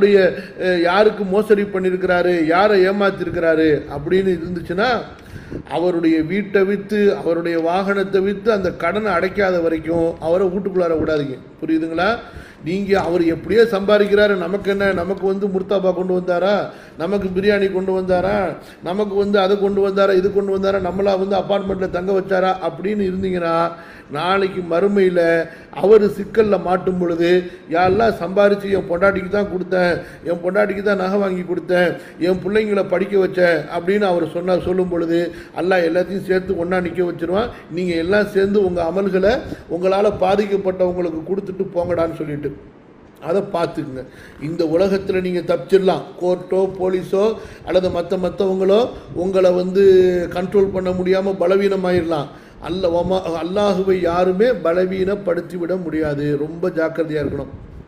யாருக்கு மோசடி பண்ணியிருக்கிறாரு, யாரை ஏமாத்திருக்கிறாரு அப்படின்னு இருந்துச்சுன்னா, அவருடைய வீட்டை விற்று அவருடைய வாகனத்தை விற்று அந்த கடனை அடைக்காத வரைக்கும் அவரை வீட்டுக்குள்ளார விடாதீங்க. புரியுதுங்களா? நீங்கள் அவர் எப்படியோ சம்பாதிக்கிறாரு, நமக்கு என்ன, நமக்கு வந்து முர்தாபா கொண்டு வந்தாரா, நமக்கு பிரியாணி கொண்டு வந்தாரா, நமக்கு வந்து அதை கொண்டு வந்தாரா, இது கொண்டு வந்தாரா, நம்மளா வந்து அப்பார்ட்மெண்ட்டில் தங்க வச்சாரா அப்படின்னு இருந்தீங்கன்னா, நாளைக்கு மறுமையில் அவர் சிக்கலில் மாட்டும் பொழுது, யாரெல்லாம் சம்பாரித்து என் பொண்டாட்டிக்கு தான் கொடுத்தேன், என் பொண்டாட்டிக்கு தான் நகை வாங்கி கொடுத்தேன், என் பிள்ளைங்களை படிக்க வச்சேன் அப்படின்னு அவர் சொல்லும் பொழுது அல்லாஹ் எல்லாத்தையும் சேர்த்து ஒன்றா நிற்க வச்சிருவான். நீங்கள் எல்லாம் சேர்ந்து உங்கள் அமல்களை உங்களால் பாதிக்கப்பட்டவங்களுக்கு கொடுத்துட்டு போங்கடான்னு சொல்லிட்டு அதை பார்த்துக்குங்க. இந்த உலகத்தில் நீங்கள் தப்பிச்சிடலாம், கோர்ட்டோ போலீஸோ அல்லது மற்றவங்களோ உங்களை வந்து கண்ட்ரோல் பண்ண முடியாமல் பலவீனமாயிடலாம். அல்லாஹுவை யாருமே பலவீனப்படுத்தி விட முடியாது. ரொம்ப ஜாக்கிரதையாக இருக்கணும்.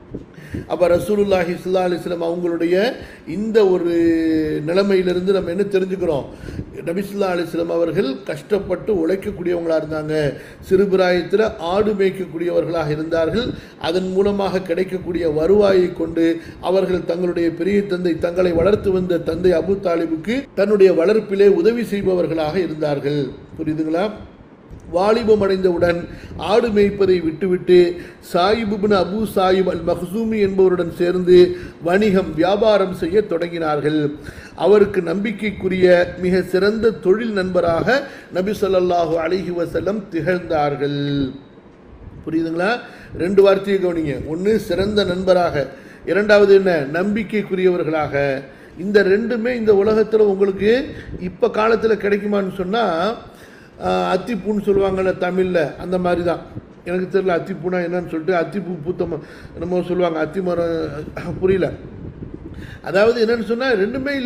அப்போ ரசூலுல்லாஹி ஸல்லல்லாஹு அலைஹி வஸல்லம் அவங்களுடைய இந்த ஒரு நிலைமையிலிருந்து நம்ம என்ன தெரிஞ்சுக்கிறோம்? நபி ஸல்லல்லாஹு அலைஹி வஸல்லம் அவர்கள் கஷ்டப்பட்டு உழைக்கக்கூடியவங்களாக இருந்தாங்க. சிறுபிராயத்தில் ஆடு மேய்க்கக்கூடியவர்களாக இருந்தார்கள். அதன் மூலமாக கிடைக்கக்கூடிய வருவாயை கொண்டு அவர்கள் தங்களுடைய பெரிய தங்களை வளர்த்து வந்த தந்தை அபு தாலிபுக்கு தன்னுடைய வளர்ப்பிலே உதவி செய்பவர்களாக இருந்தார்கள். புரியுதுங்களா? வாலிபம் அடைந்தவுடன் ஆடு மேய்ப்பதை விட்டுவிட்டு சாயிப் இப்னு அபு சாயிப் அல் மக்சூமி என்பவருடன் சேர்ந்து வணிகம் வியாபாரம் செய்ய தொடங்கினார்கள். அவருக்கு நம்பிக்கைக்குரிய மிக சிறந்த தொழில் நண்பராக நபி ஸல்லல்லாஹு அலைஹி வஸல்லம் திகழ்ந்தார்கள். புரியுதுங்களா? ரெண்டு வார்த்தையை கவனிங்க. ஒன்று சிறந்த நண்பராக, இரண்டாவது என்ன? நம்பிக்கைக்குரியவர்களாக. இந்த ரெண்டுமே இந்த உலகத்தில் உங்களுக்கு இப்போ காலத்தில் கிடைக்குமான்னு சொன்னால், அத்திப்பூன்னு சொல்லுவாங்கள்ல தமிழில், அந்த மாதிரி தான். எனக்கு தெரியல அத்திப்பூனா என்னன்னு சொல்லிட்டு, அத்திப்பூ பூத்த நம்ம சொல்லுவாங்க, அத்தி மரம் புரியல. அதாவது என்னன்னு சொன்னால் ரெண்டுமே இல்லை.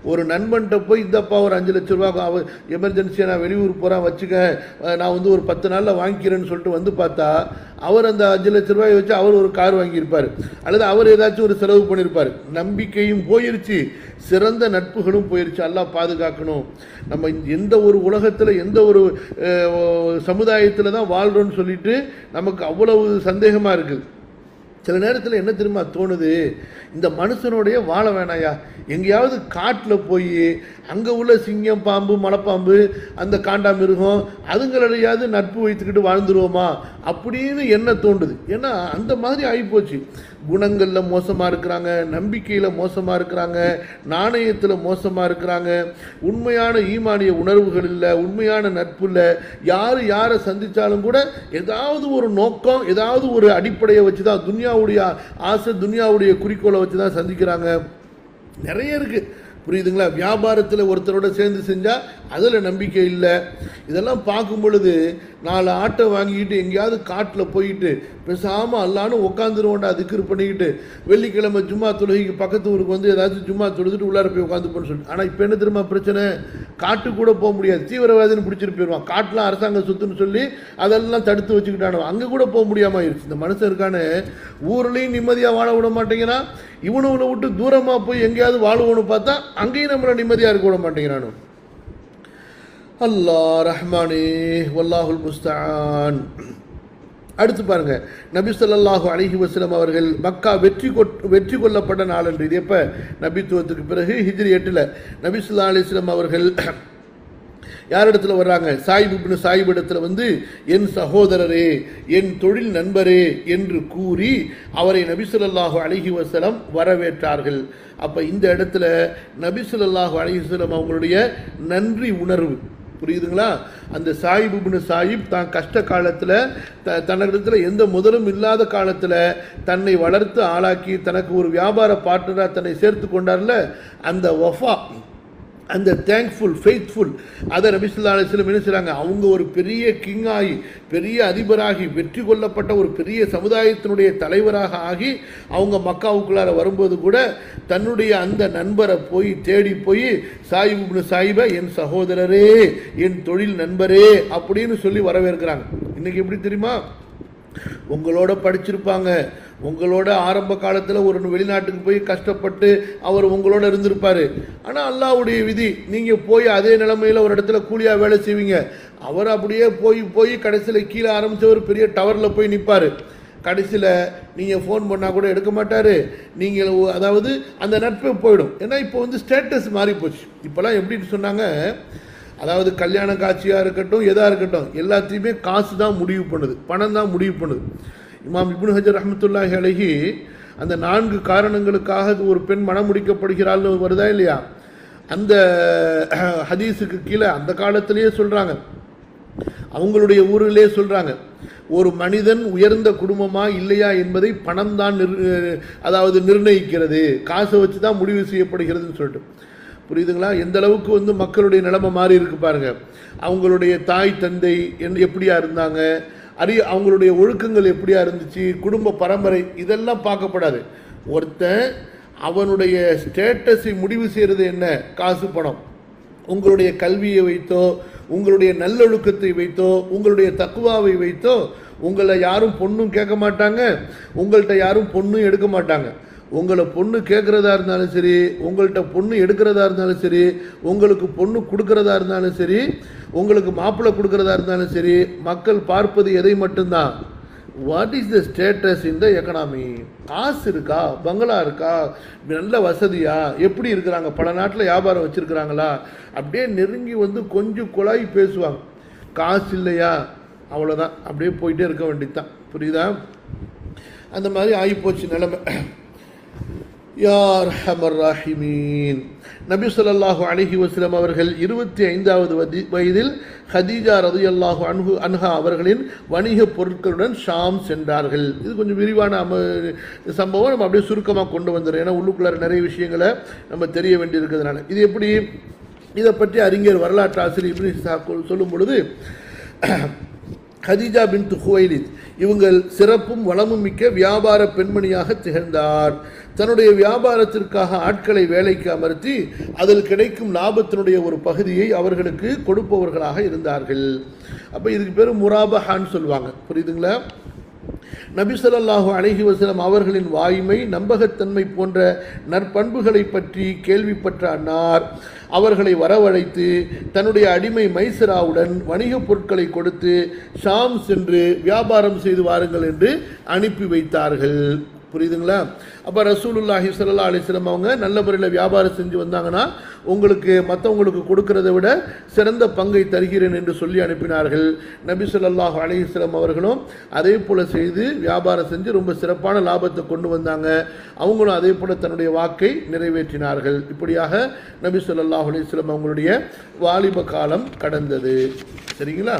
ஒரு நண்பன்கிட்ட போய் இந்தப்பா ஒரு 5 லட்ச ரூபா எமர்ஜென்சியாக நான் வெளியூர் போகிறேன் வச்சுக்க, நான் வந்து ஒரு 10 நாளில் வாங்கிக்கிறேன்னு சொல்லிட்டு வந்து பார்த்தா அவர் அந்த 5 லட்ச ரூபாயை வச்சு அவர் ஒரு கார் வாங்கியிருப்பார், அல்லது அவர் ஏதாச்சும் ஒரு செலவு பண்ணியிருப்பார். நம்பிக்கையும் போயிருச்சு, சிறந்த நட்புகளும் போயிருச்சு. அல்லாஹ் பாதுகாக்கணும். நம்ம எந்த ஒரு உலகத்தில் எந்த ஒரு சமுதாயத்தில் தான் வாழ்கிறோன்னு சொல்லிட்டு நமக்கு அவ்வளவு சந்தேகமாக இருக்குது. சில நேரத்தில் என்ன தெரியுமா தோணுது, இந்த மனுஷனுடைய வாழ வேணாயா, எங்கேயாவது காட்டில் போய் அங்கே உள்ள சிங்கம், பாம்பு, மலைப்பாம்பு, அந்த காண்டாமிருகம் அதுங்களையாவது நட்பு வைத்துக்கிட்டு வாழ்ந்துருவோமா அப்படின்னு என்ன தோன்றுது. ஏன்னா அந்த மாதிரி ஆகிப்போச்சு. குணங்களில் மோசமாக இருக்கிறாங்க, நம்பிக்கையில் மோசமாக இருக்கிறாங்க, நாணயத்தில் மோசமாக இருக்கிறாங்க, உண்மையான ஈமானிய உணர்வுகள் இல்லை, உண்மையான நட்பு இல்லை. யாரை சந்தித்தாலும் கூட ஏதாவது ஒரு நோக்கம், ஏதாவது ஒரு அடிப்படையை வச்சு தான், துன்யாவுடைய ஆசை, துன்யாவுடைய குறிக்கோளை வச்சு தான் சந்திக்கிறாங்க. நிறைய இருக்குது, புரியுதுங்களா? வியாபாரத்தில் ஒருத்தரோட சேர்ந்து செஞ்சால் அதில் நம்பிக்கை இல்லை. இதெல்லாம் பார்க்கும் பொழுது 4 ஆட்டை வாங்கிக்கிட்டு எங்கேயாவது காட்டில் போயிட்டு பேசாமல் அல்லான்னு உட்காந்துருவோண்டா திக்ரு பண்ணிக்கிட்டு வெள்ளிக்கிழமை ஜும்மா தொழுகைக்கு பக்கத்து ஊருக்கு வந்து ஏதாச்சும் ஜும்மா தொழுதுட்டு உள்ளார போய் உட்காந்துப்போன்னு சொல்லிட்டு. ஆனால் இப்போ என்ன தெரியுமா பிரச்சனை, காட்டுக்கு கூட போக முடியாது, தீவிரவாதின்னு பிடிச்சிட்டு போயிடுவான். காட்டில் அரசாங்கம் சொத்துன்னு சொல்லி அதெல்லாம் தடுத்து வச்சுக்கிட்டானோ அங்கே கூட போக முடியாமல் ஆயிடுச்சு. இந்த மனுஷன் இருக்கானு ஊர்லேயும் நிம்மதியாக வாழ விட மாட்டேங்கிறான், இவனை விட்டு தூரமாக போய் எங்கேயாவது வாழுவோன்னு பார்த்தா அங்கேயும் நம்மளை நிம்மதியாக இருக்க விட மாட்டேங்கிறானோ. அல்லாஹ் ரஹ்மானே வல்லாஹுல் முஸ்தஆன். அடுத்து பாருங்க, நபி ஸல்லல்லாஹு அலைஹி வஸல்லம் அவர்கள் மக்கா வெற்றி கொள்ளப்பட்ட நாள் என்று. இது எப்போ? நபித்துவத்துக்கு பிறகு ஹிஜ்ரி 8 நபி ஸல்லல்லாஹு அலைஹி வஸல்லம் அவர்கள் யார் இடத்துல வர்றாங்க? சாயிப் இப்னு சாயிப் இடத்துல வந்து என் சகோதரரே, என் தொழில் நண்பரே என்று கூறி அவரை நபி ஸல்லல்லாஹு அலைஹி வஸல்லம் வரவேற்றார்கள். அப்போ இந்த இடத்துல நபி ஸல்லல்லாஹு அலைஹி வஸல்லம் அவங்களுடைய நன்றி உணர்வு, புரியுதுங்களா? அந்த சாயிப் இப்னு சாயிப் தான் கஷ்ட காலத்தில் தன்னிடத்தில் எந்த முதலும் இல்லாத காலத்தில் தன்னை வளர்த்து ஆளாக்கி தனக்கு ஒரு வியாபார பார்ட்னராக தன்னை சேர்த்து கொண்டார்ல, அந்த வஃபா, அந்த தேங்க்ஃபுல், ஃபெய்த்ஃபுல், அதை நபி ஸல்லல்லாஹு அலைஹி வஸல்லம் என்ன செய்கிறாங்க, அவங்க ஒரு பெரிய கிங்காகி, பெரிய அதிபராகி, வெற்றி கொள்ளப்பட்ட ஒரு பெரிய சமுதாயத்தினுடைய தலைவராக ஆகி அவங்க மக்காவுக்குள்ளார வரும்போது கூட தன்னுடைய அந்த நண்பரை போய் தேடி போய் சாயிப் இப்னு சாயிபை என் சகோதரரே, என் தொழில் நண்பரே அப்படின்னு சொல்லி வரவேற்கிறாங்க. இன்னைக்கு எப்படி தெரியுமா? உங்களோட படிச்சிருப்பாங்க, உங்களோட ஆரம்ப காலத்தில் ஒரு வெளிநாட்டுக்கு போய் கஷ்டப்பட்டு அவர் உங்களோட இருந்திருப்பார். ஆனால் அல்லாஹ்வுடைய விதி, நீங்கள் போய் அதே நிலைமையில் ஒரு இடத்துல கூலியாக வேலை செய்வீங்க. அவர் அப்படியே போய் கடைசியில் கீழே ஆரம்பித்தவர் பெரிய டவரில் போய் நிற்பார். கடைசியில் நீங்கள் ஃபோன் பண்ணால் கூட எடுக்க மாட்டார். நீங்கள் அதாவது அந்த நட்பு போயிடும். ஏன்னா இப்போ வந்து ஸ்டேட்டஸ் மாறி போச்சு. இப்போலாம் எப்படின்னு சொன்னாங்க, அதாவது கல்யாண காட்சியாக இருக்கட்டும், எதாக இருக்கட்டும், எல்லாத்தையுமே காசு தான் முடிவு பண்ணுது, பணம் தான் முடிவு பண்ணுது. இமாம் இப்னு ஹஜர் ரஹ்மத்துல்லாஹி அலைஹி அந்த 4 காரணங்களுக்காக ஒரு பெண் மனம் முடிக்கப்படுகிறாள்னு வருதா இல்லையா, அந்த ஹதீஸுக்கு கீழே அந்த காலத்திலேயே சொல்கிறாங்க, அவங்களுடைய ஊரிலே சொல்கிறாங்க, ஒரு மனிதன் உயர்ந்த குடும்பமா இல்லையா என்பதை பணம் தான் அதாவது நிர்ணயிக்கிறது, காசை வச்சு தான் முடிவு செய்யப்படுகிறதுன்னு சொல்லிட்டு. புரியுதுங்களா? எந்த அளவுக்கு வந்து மக்களுடைய நிலைமை மாறி இருக்கு பாருங்க. அவங்களுடைய தாய் தந்தை எப்படியா இருந்தாங்க, அவங்களுடைய ஒழுக்கங்கள் எப்படியா இருந்துச்சு, குடும்ப பரம்பரை, இதெல்லாம் பார்க்கப்படாது. ஒருத்தன் அவனுடைய ஸ்டேட்டஸை முடிவு செய்கிறது என்ன? காசு, பணம். உங்களுடைய கல்வியை வைத்தோ, உங்களுடைய நல்லொழுக்கத்தை வைத்தோ, உங்களுடைய தக்குவாவை வைத்தோ உங்களை யாரும் பொண்ணும் கேட்க மாட்டாங்க, உங்கள்கிட்ட யாரும் பொண்ணும் எடுக்க மாட்டாங்க. உங்களை பொண்ணு கேட்குறதா இருந்தாலும் சரி, உங்கள்கிட்ட பொண்ணு எடுக்கிறதா இருந்தாலும் சரி, உங்களுக்கு பொண்ணு கொடுக்கறதா இருந்தாலும் சரி, உங்களுக்கு மாப்பிள்ளை கொடுக்கறதா இருந்தாலும் சரி, மக்கள் பார்ப்பது எதை மட்டும்தான்? What is the status in the economy? காசு இருக்கா, பங்களா இருக்கா, நல்ல வசதியா, எப்படி இருக்கிறாங்க, பல நாட்டில் வியாபாரம் வச்சுருக்கிறாங்களா, அப்படியே நெருங்கி வந்து கொஞ்சம் குழாய் பேசுவாங்க. காசு இல்லையா, அவ்வளோதான், அப்படியே போயிட்டே இருக்க வேண்டியது தான். புரியுதா? அந்த மாதிரி ஆகிப்போச்சு நிலைமை. யா அர்ஹமர் ராஹிமீன். நபி ஸல்லல்லாஹு அலைஹி வஸல்லம் அவர்கள் 25வது வயதில் ஹதீஜா ரலியல்லாஹு அன்ஹா அவர்களின் வணிக பொருட்களுடன் ஷாம் சென்றார்கள். இது கொஞ்சம் விரிவான சம்பவம், நம்ம அப்படியே சுருக்கமாக கொண்டு வந்துடுறோம். ஏன்னா உள்ளுக்குள்ளார நிறைய விஷயங்களை நம்ம தெரிய வேண்டியிருக்கிறதுனால. இது எப்படி, இதை பற்றி அறிஞர் வரலாற்று ஆசிரியர் இப்னு இஸ்ஹாக் சொல்லும் பொழுது, ஹதீஜா பின்த் குவைலித் இவங்கள் சிறப்பும் வளமும் மிக்க வியாபார பெண்மணியாக திகழ்ந்தார். தன்னுடைய வியாபாரத்திற்காக ஆட்களை வேலைக்கு அமர்த்தி அதில் கிடைக்கும் லாபத்தினுடைய ஒரு பகுதியை அவர்களுக்கு கொடுப்பவர்களாக இருந்தார்கள். அப்போ இதுக்கு பேர் முராபஹான்னு சொல்லுவாங்க. புரியுதுங்களா? நபி ஸல்லல்லாஹு அலைஹி வஸல்லம் அவர்களின் வாய்மை, நம்பகத்தன்மை போன்ற நற்பண்புகளை பற்றி கேள்விப்பட்ட அன்னார் அவர்களை வரவழைத்து தன்னுடைய அடிமை மைசராவுடன் வணிகப் பொருட்களை கொடுத்து ஷாம் சென்று வியாபாரம் செய்து வாருங்கள் என்று அனுப்பி வைத்தார்கள். புரியுதுங்களா? அப்போ ரசூலுல்லாஹி ஸல்லல்லாஹு அலைஹி வஸல்லம் அவங்க நல்ல முறையில் வியாபாரம் செஞ்சு வந்தாங்கன்னா உங்களுக்கு மற்றவங்களுக்கு கொடுக்கறதை விட சிறந்த பங்கை தருகிறேன் என்று சொல்லி அனுப்பினார்கள். நபி ஸல்லல்லாஹு அலைஹி வஸல்லம் அவர்களும் அதே போல் செய்து வியாபாரம் செஞ்சு ரொம்ப சிறப்பான லாபத்தை கொண்டு வந்தாங்க. அவங்களும் அதே போல் தன்னுடைய வாக்கை நிறைவேற்றினார்கள். இப்படியாக நபி ஸல்லல்லாஹு அலைஹி வஸல்லம் அவங்களுடைய வாலிப காலம் கடந்தது. சரிங்களா?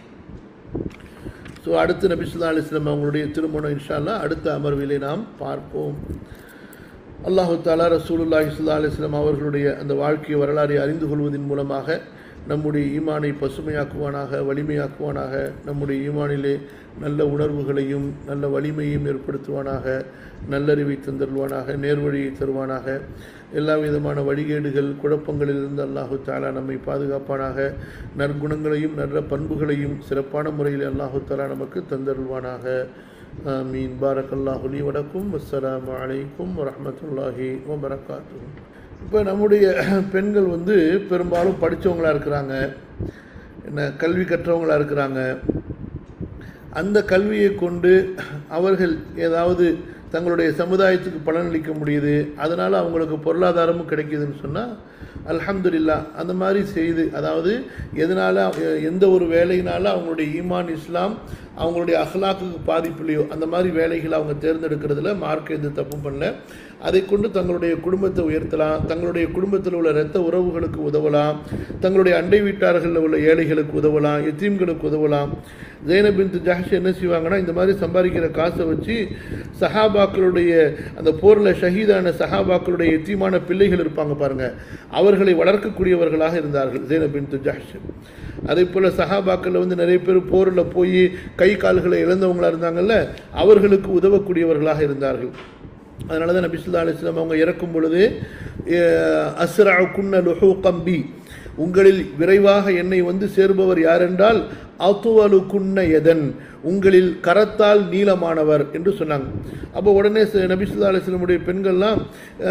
ஸோ அடுத்து நபி ஸல்லல்லாஹு அலைஹி வஸல்லம் அவங்களுடைய திருமணம் இன்ஷா அல்லாஹ் அடுத்த அமர்விலே நாம் பார்ப்போம். அல்லாஹு தஆலா ரசூலுல்லாஹி ஸல்லல்லாஹு அலைஹி வஸல்லம் அவர்களுடைய அந்த வாழ்க்கை வரலாறை அறிந்து கொள்வதன் மூலமாக நம்முடைய ஈமானை பசுமையாக்குவானாக, வலிமையாக்குவானாக. நம்முடைய ஈமானிலே நல்ல உணர்வுகளையும் நல்ல வலிமையும் ஏற்படுத்துவானாக. நல்லறிவை தந்தருவானாக, நேர்வழியை தருவானாக. எல்லா விதமான வழிகேடுகள் குழப்பங்களிலிருந்து அல்லாஹு தஆலா நம்மை பாதுகாப்பானாக. நற்குணங்களையும் நல்ல பண்புகளையும் சிறப்பான முறையில் அல்லாஹு தஆலா நமக்கு தந்தருவானாக. ஆமீன். பாரக்கல்லாஹு லீ வலக்கும். அஸ்ஸலாமு அலைக்கும் வரஹ்மத்துல்லாஹி வபரகாத்துஹு. இப்போ நம்முடைய பெண்கள் பெரும்பாலும் படித்தவங்களாக இருக்கிறாங்க, என்ன கல்வி கற்றவங்களாக இருக்கிறாங்க. அந்த கல்வியை கொண்டு அவர்கள் ஏதாவது தங்களுடைய சமுதாயத்துக்கு பலனளிக்க முடியுது, அதனால் அவங்களுக்கு பொருளாதாரமும் கிடைக்கிதுன்னு சொன்னால் அல்ஹம்துலில்லாஹ். அந்த மாதிரி செய்து, அதாவது எதனால் எந்த ஒரு வேலையினால அவங்களுடைய ஈமான் இஸ்லாம் அவங்களுடைய அஹ்லாக்குக்கு பாதிப்பு இல்லையோ அந்த மாதிரி வேலைகளை அவங்க தேர்ந்தெடுக்கிறதுல மார்க்க எந்த தப்பும் பண்ணல. அதை கொண்டு தங்களுடைய குடும்பத்தை உயர்த்தலாம், தங்களுடைய குடும்பத்தில் உள்ள இரத்த உறவுகளுக்கு உதவலாம், தங்களுடைய அண்டை வீட்டார்களில் உள்ள ஏழைகளுக்கு உதவலாம், யத்தீம்களுக்கு உதவலாம். ஜைனப் பின்த் ஜஹ்ஷ் என்ன செய்வாங்கன்னா, இந்த மாதிரி சம்பாதிக்கிற காசை வச்சு சஹாபாக்களுடைய அந்த போரில் ஷஹீதான சஹாபாக்களுடைய யத்தீமான பிள்ளைகள் இருப்பாங்க பாருங்கள், அவர்களை வளர்க்கக்கூடியவர்களாக இருந்தார்கள் ஜைனப் பின்த் ஜஹ்ஷ். அதே போல் சஹாபாக்களில் நிறைய பேர் போரில் போய் கை கால்களை இழந்தவங்களாக இருந்தாங்கல்ல, அவர்களுக்கு உதவக்கூடியவர்களாக இருந்தார்கள். அதனால தான் நபி ஸல்லல்லாஹு அலைஹி வஸல்லம் அவங்க இறக்கும் பொழுது அஸ்ரஅ குன்ன லுஹூகம் பி, உங்களில் விரைவாக என்னை சேர்பவர் யார் என்றால் அத்வலு குன்ன யதன், உங்களில் கரத்தால் நீளமானவர் என்று சொன்னாங்க. அப்போ உடனே நபி ஸல்லல்லாஹு அலைஹி வஸல்லம் பெண்கள்லாம்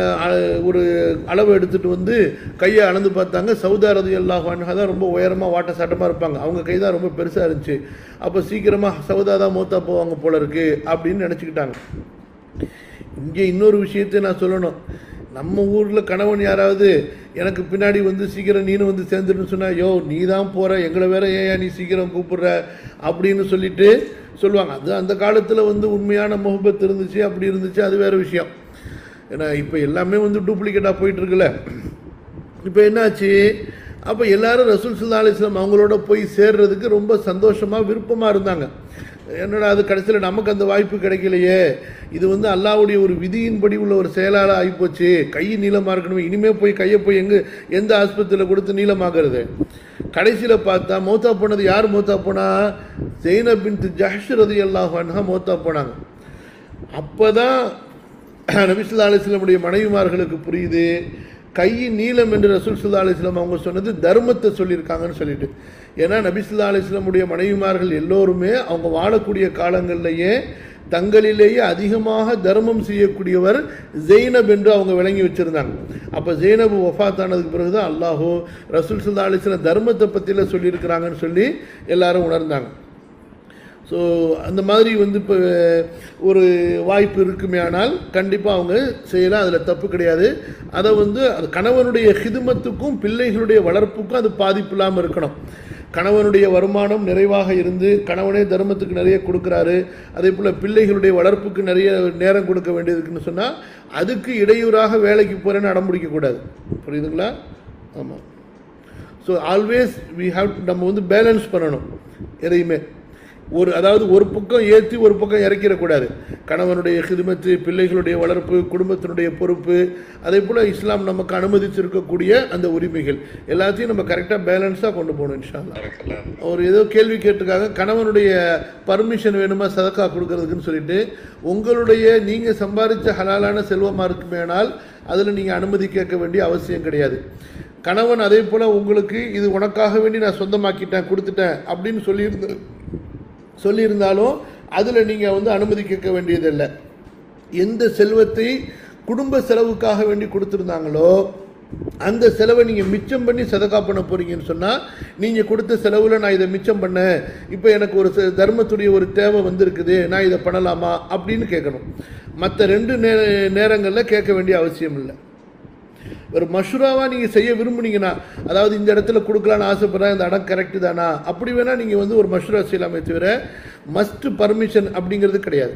ஒரு அளவு எடுத்துகிட்டு கையை அளந்து பார்த்தாங்க. சௌதா ரலியல்லாஹு அன்ஹா தான் ரொம்ப உயரமாக வாட்ட சாட்டமாக இருப்பாங்க, அவங்க கை தான் ரொம்ப பெருசாக இருந்துச்சு. அப்போ சீக்கிரமாக சௌதா தான் மௌத்தா போவாங்க போல இருக்கு அப்படின்னு நினச்சிக்கிட்டாங்க. இங்கே இன்னொரு விஷயத்தை நான் சொல்லணும். நம்ம ஊரில் கணவன் யாராவது எனக்கு பின்னாடி சீக்கிரம் நீனு சேர்ந்துருன்னு சொன்னால், யோ நீ தான் போகிற, எங்களை வேற ஏன் நீ சீக்கிரம் கூப்பிடுற அப்படின்னு சொல்லிட்டு சொல்லுவாங்க. அது அந்த காலத்தில் உண்மையான முஹப்பத் இருந்துச்சு, அப்படி இருந்துச்சு, அது வேறு விஷயம். ஏன்னா இப்போ எல்லாமே டூப்ளிகேட்டாக போயிட்டுருக்குல்ல. இப்போ என்னாச்சு, அப்போ எல்லாரும் ரசூல் ஸல்லல்லாஹு அலைஹி வஸல்லம் அவங்களோட போய் சேர்றதுக்கு ரொம்ப சந்தோஷமாக விருப்பமாக இருந்தாங்க. என்னடா அது கடைசியில் நமக்கு அந்த வாய்ப்பு கிடைக்கலையே, இது அல்லாஹ்வுடைய ஒரு விதியின்படி உள்ள ஒரு செயலால் ஆகிப்போச்சு, கை நீளமாக இருக்கணும், இனிமேல் போய் கையை போய் எந்த ஆஸ்பத்திரியில் கொடுத்து நீளமாகிறது. கடைசியில் பார்த்தா மௌத்தா போனது யார் மௌத்தா போனா, ஜைனப் பின்த் ஜஹ்ஷ் ரலியல்லாஹு அன்ஹா மௌத்தா போனாங்க. அப்போ தான் நபி ஸல்லல்லாஹு அலைஹி வஸல்லம் மனைவிமார்களுக்கு புரியுது, கையின் நீளம் என்று ரசூல் ஸல்லல்லாஹு அலைஹி வஸல்லம் அவங்க சொன்னது தர்மத்தை சொல்லியிருக்காங்கன்னு சொல்லிட்டு. ஏன்னா நபி ஸல்லல்லாஹு அலைஹி வஸல்லம் மனைவிமார்கள் எல்லோருமே அவங்க வாழக்கூடிய காலங்களிலேயே தங்களிலேயே அதிகமாக தர்மம் செய்யக்கூடியவர் ஜெய்னப் என்று அவங்க விளங்கி வச்சுருந்தாங்க. அப்போ ஜெய்னப் வஃபாத் ஆனதுக்கு பிறகு தான் அல்லாஹு ரசூல் ஸல்லல்லாஹு அலைஹி வஸல்லம் தர்மத்தை பற்றியில் சொல்லியிருக்கிறாங்கன்னு சொல்லி எல்லாரும் உணர்ந்தாங்க. ஸோ அந்த மாதிரி இப்போ ஒரு வாய்ப்பு இருக்குமே, ஆனால் கண்டிப்பாக அவங்க செய்யலாம், அதில் தப்பு கிடையாது. அதை அது கணவனுடைய ஹிதுமத்துக்கும் பிள்ளைகளுடைய வளர்ப்புக்கும் அது பாதிப்பு இல்லாமல் இருக்கணும். கணவனுடைய வருமானம் நிறைவாக இருந்து கணவனே தர்மத்துக்கு நிறைய கொடுக்குறாரு, அதே போல் பிள்ளைகளுடைய வளர்ப்புக்கு நிறைய நேரம் கொடுக்க வேண்டியதுக்குன்னு சொன்னால் அதுக்கு இடையூறாக வேலைக்கு போகிறேன்னு அடம்பிடிக்கக்கூடாது. புரியுதுங்களா? ஆமாம். ஸோ ஆல்வேஸ் வி ஹாவ் நம்ம பேலன்ஸ் பண்ணணும் எதையுமே. அதாவது ஒரு பக்கம் ஏற்றி ஒரு பக்கம் இறக்கிடக்கூடாது. கணவனுடைய ஹிதுமத்து, பிள்ளைகளுடைய வளர்ப்பு, குடும்பத்தினுடைய பொறுப்பு, அதே போல் இஸ்லாம் நமக்கு அனுமதிச்சிருக்கக்கூடிய அந்த உரிமைகள் எல்லாத்தையும் நம்ம கரெக்டாக பேலன்ஸாக கொண்டு போகணும் இன்ஷா அல்லாஹ். ஒரு ஏதோ கேள்வி கேட்டிருக்காங்க, கணவனுடைய பர்மிஷன் வேணுமா சதக்கா கொடுக்கறதுக்குன்னு சொல்லிட்டு. உங்களுடைய நீங்கள் சம்பாதிச்ச ஹலாலான செல்வமாக இருக்குமேனால் அதில் நீங்கள் அனுமதி கேட்க வேண்டிய அவசியம் கிடையாது. கணவன் அதே போல் உங்களுக்கு இது உனக்காக வேண்டி நான் சொந்தமாக்கிட்டேன் கொடுத்துட்டேன் அப்படின்னு சொல்லியிருந்தாலும் அதில் நீங்கள் அனுமதி கேட்க வேண்டியதில்லை. எந்த செல்வத்தை குடும்ப செலவுக்காக வேண்டி கொடுத்துருந்தாங்களோ அந்த செலவை நீங்கள் மிச்சம் பண்ணி சதக்கா பண்ண போகிறீங்கன்னு சொன்னால், நீங்கள் கொடுத்த செலவில் நான் இதை மிச்சம் பண்ணேன், இப்போ எனக்கு ஒரு தர்மத்துடைய ஒரு தேவை வந்திருக்குது, நான் இதை பண்ணலாமா அப்படின்னு கேட்கணும். மற்ற 2 நேரங்களில் கேட்க வேண்டிய அவசியம் இல்லை. ஒரு மஷூராவாக நீங்கள் செய்ய விரும்புனீங்கன்னா, அதாவது இந்த இடத்துல கொடுக்கலான்னு ஆசைப்படுறேன், இந்த இடம் கரெக்டு தானா, அப்படி வேணால் நீங்கள் ஒரு மஷூரா செய்யலாமே தவிர மஸ்ட் பர்மிஷன் அப்படிங்கிறது கிடையாது.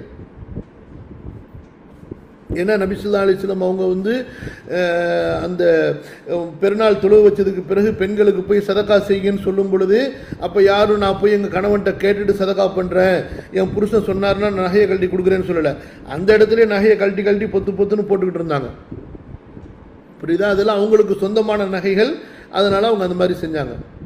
ஏன்னா நபி ஸல்லல்லாஹு அலைஹி வஸல்லம் அவங்க அந்த பெருநாள் தொழுவு வச்சதுக்கு பிறகு பெண்களுக்கு போய் சதக்கா செய்யுங்கன்னு சொல்லும் பொழுது, அப்போ யாரும் நான் போய் எங்கள் கணவன்கிட்ட கேட்டுட்டு சதக்கா பண்ணுறேன், என் புருஷன் சொன்னார்னா நகையை கழட்டி கொடுக்குறேன்னு சொல்லலை. அந்த இடத்துல நகையை கழட்டி பொத்துன்னு போட்டுக்கிட்டு இருந்தாங்க. புரியுதா? அதெல்லாம் அவங்களுக்கு சொந்தமான நகைகள், அதனால் அவங்க அந்த மாதிரி செஞ்சாங்க.